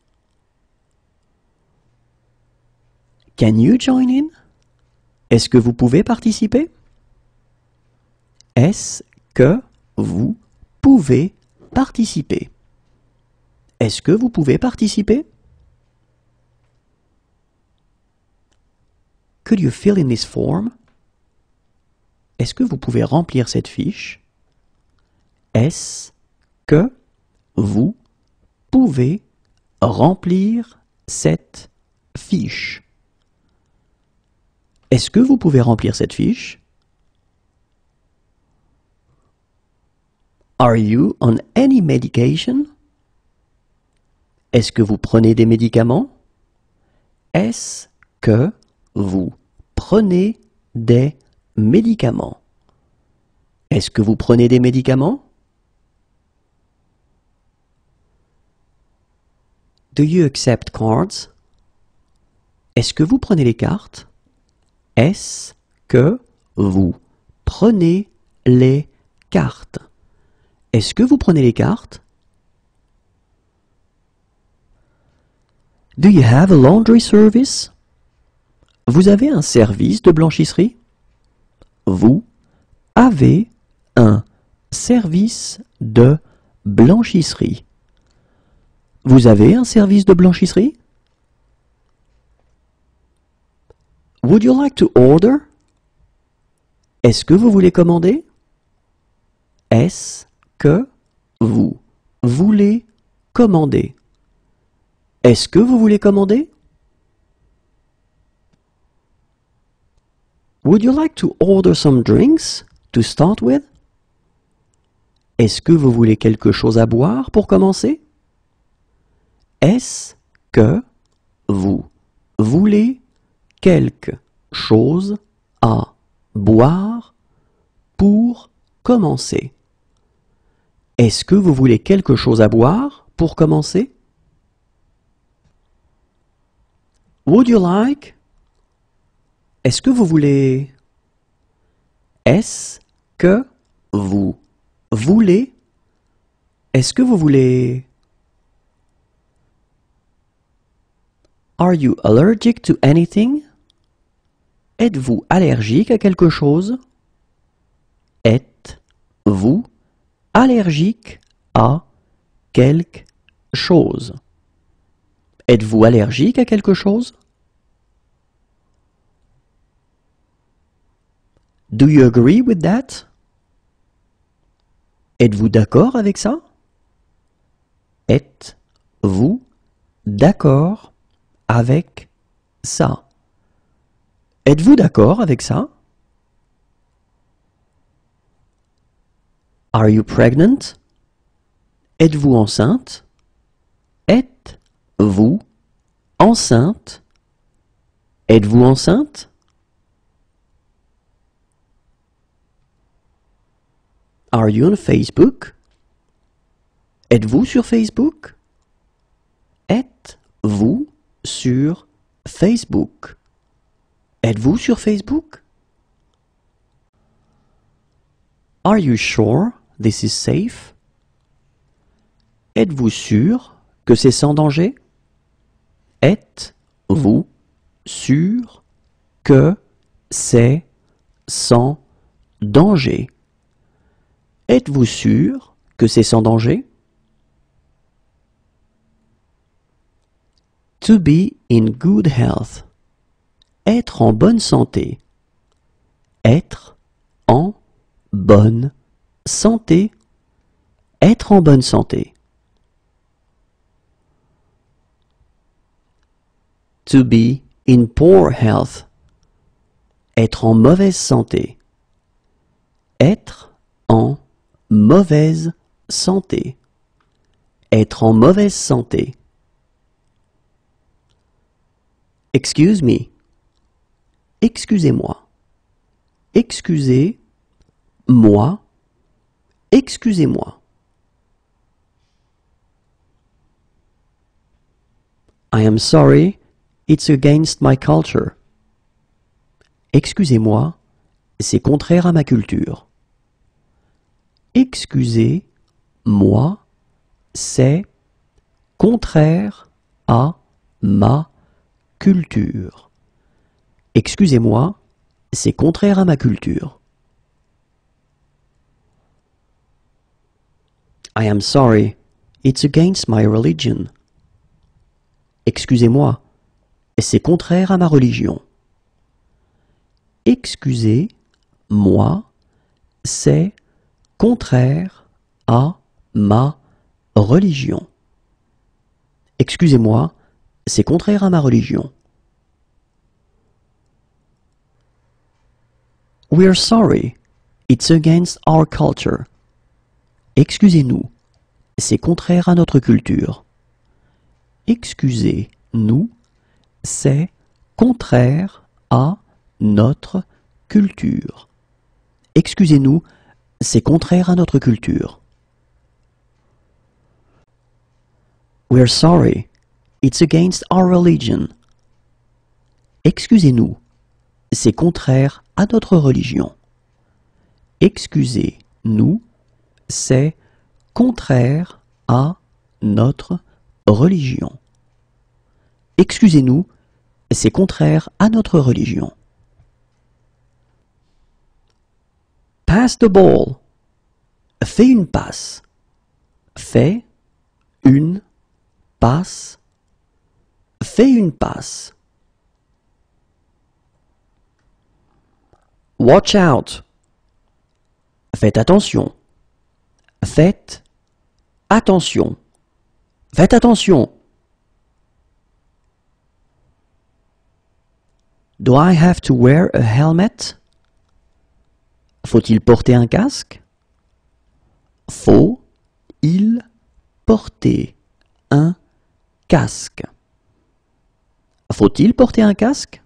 Can you join in? Est-ce que vous pouvez participer? Est-ce que vous pouvez participer? Est-ce que vous pouvez participer? Could you fill in this form? Est-ce que vous pouvez remplir cette fiche? Est-ce que vous pouvez remplir cette fiche? Est-ce que vous pouvez remplir cette fiche? Are you on any medication? Est-ce que vous prenez des médicaments? Est-ce que vous prenez des médicaments? Est-ce que vous prenez des médicaments? Do you accept cards? Est-ce que vous prenez les cartes? Est-ce que vous prenez les cartes? Est-ce que vous prenez les cartes? Do you have a laundry service? Vous avez un service de blanchisserie? Vous avez un service de blanchisserie. Vous avez un service de blanchisserie? Would you like to order? Est-ce que vous voulez commander? Est-ce que vous voulez commander? Est-ce que vous voulez commander? Would you like to order some drinks to start with? Est-ce que vous voulez quelque chose à boire pour commencer? Est-ce que vous voulez quelque chose à boire pour commencer? Est-ce que vous voulez quelque chose à boire pour commencer? Would you like? Est-ce que vous voulez? Est-ce que vous voulez? Est-ce que vous voulez? Are you allergic to anything? Êtes-vous allergique à quelque chose? Êtes-vous allergique à quelque chose? Êtes-vous allergique à quelque chose? Do you agree with that? Êtes-vous d'accord avec ça? Êtes-vous d'accord avec ça? Êtes-vous d'accord avec ça? Are you pregnant? Êtes-vous enceinte? Êtes-vous enceinte? Êtes-vous enceinte? Are you on Facebook? Êtes-vous sur Facebook? Êtes-vous sur Facebook? Êtes-vous sur Facebook? Are you sure this is safe? Êtes-vous sûr que c'est sans danger? Êtes-vous sûr que c'est sans danger? Êtes-vous sûr que c'est sans danger? To be in good health. Être en bonne santé. Être en bonne santé. Être en bonne santé. To be in poor health. Être en mauvaise santé. Être en mauvaise santé. Être en mauvaise santé. Excuse me. Excusez-moi. Excusez-moi. Excusez-moi. I am sorry, it's against my culture. Excusez-moi, c'est contraire à ma culture. Excusez-moi, c'est contraire à ma culture. Excusez-moi, c'est contraire à ma culture. I am sorry, it's against my religion. Excusez-moi, c'est contraire à ma religion. Excusez-moi, c'est contraire à ma religion. Excusez-moi, c'est contraire à ma religion. We're sorry, it's against our culture. Excusez-nous, c'est contraire à notre culture. Excusez-nous, c'est contraire à notre culture. Excusez-nous, c'est contraire à notre culture. We're sorry, it's against our religion. Excusez-nous, c'est contraire à notre religion. Excusez-nous, c'est contraire à notre religion. Excusez-nous, c'est contraire à notre religion. Pass the ball. Fais une passe. Fais une passe. Fais une passe. Watch out. Faites attention. Faites attention. Faites attention. Do I have to wear a helmet? Faut-il porter un casque? Faut-il porter un casque? Faut-il porter un casque?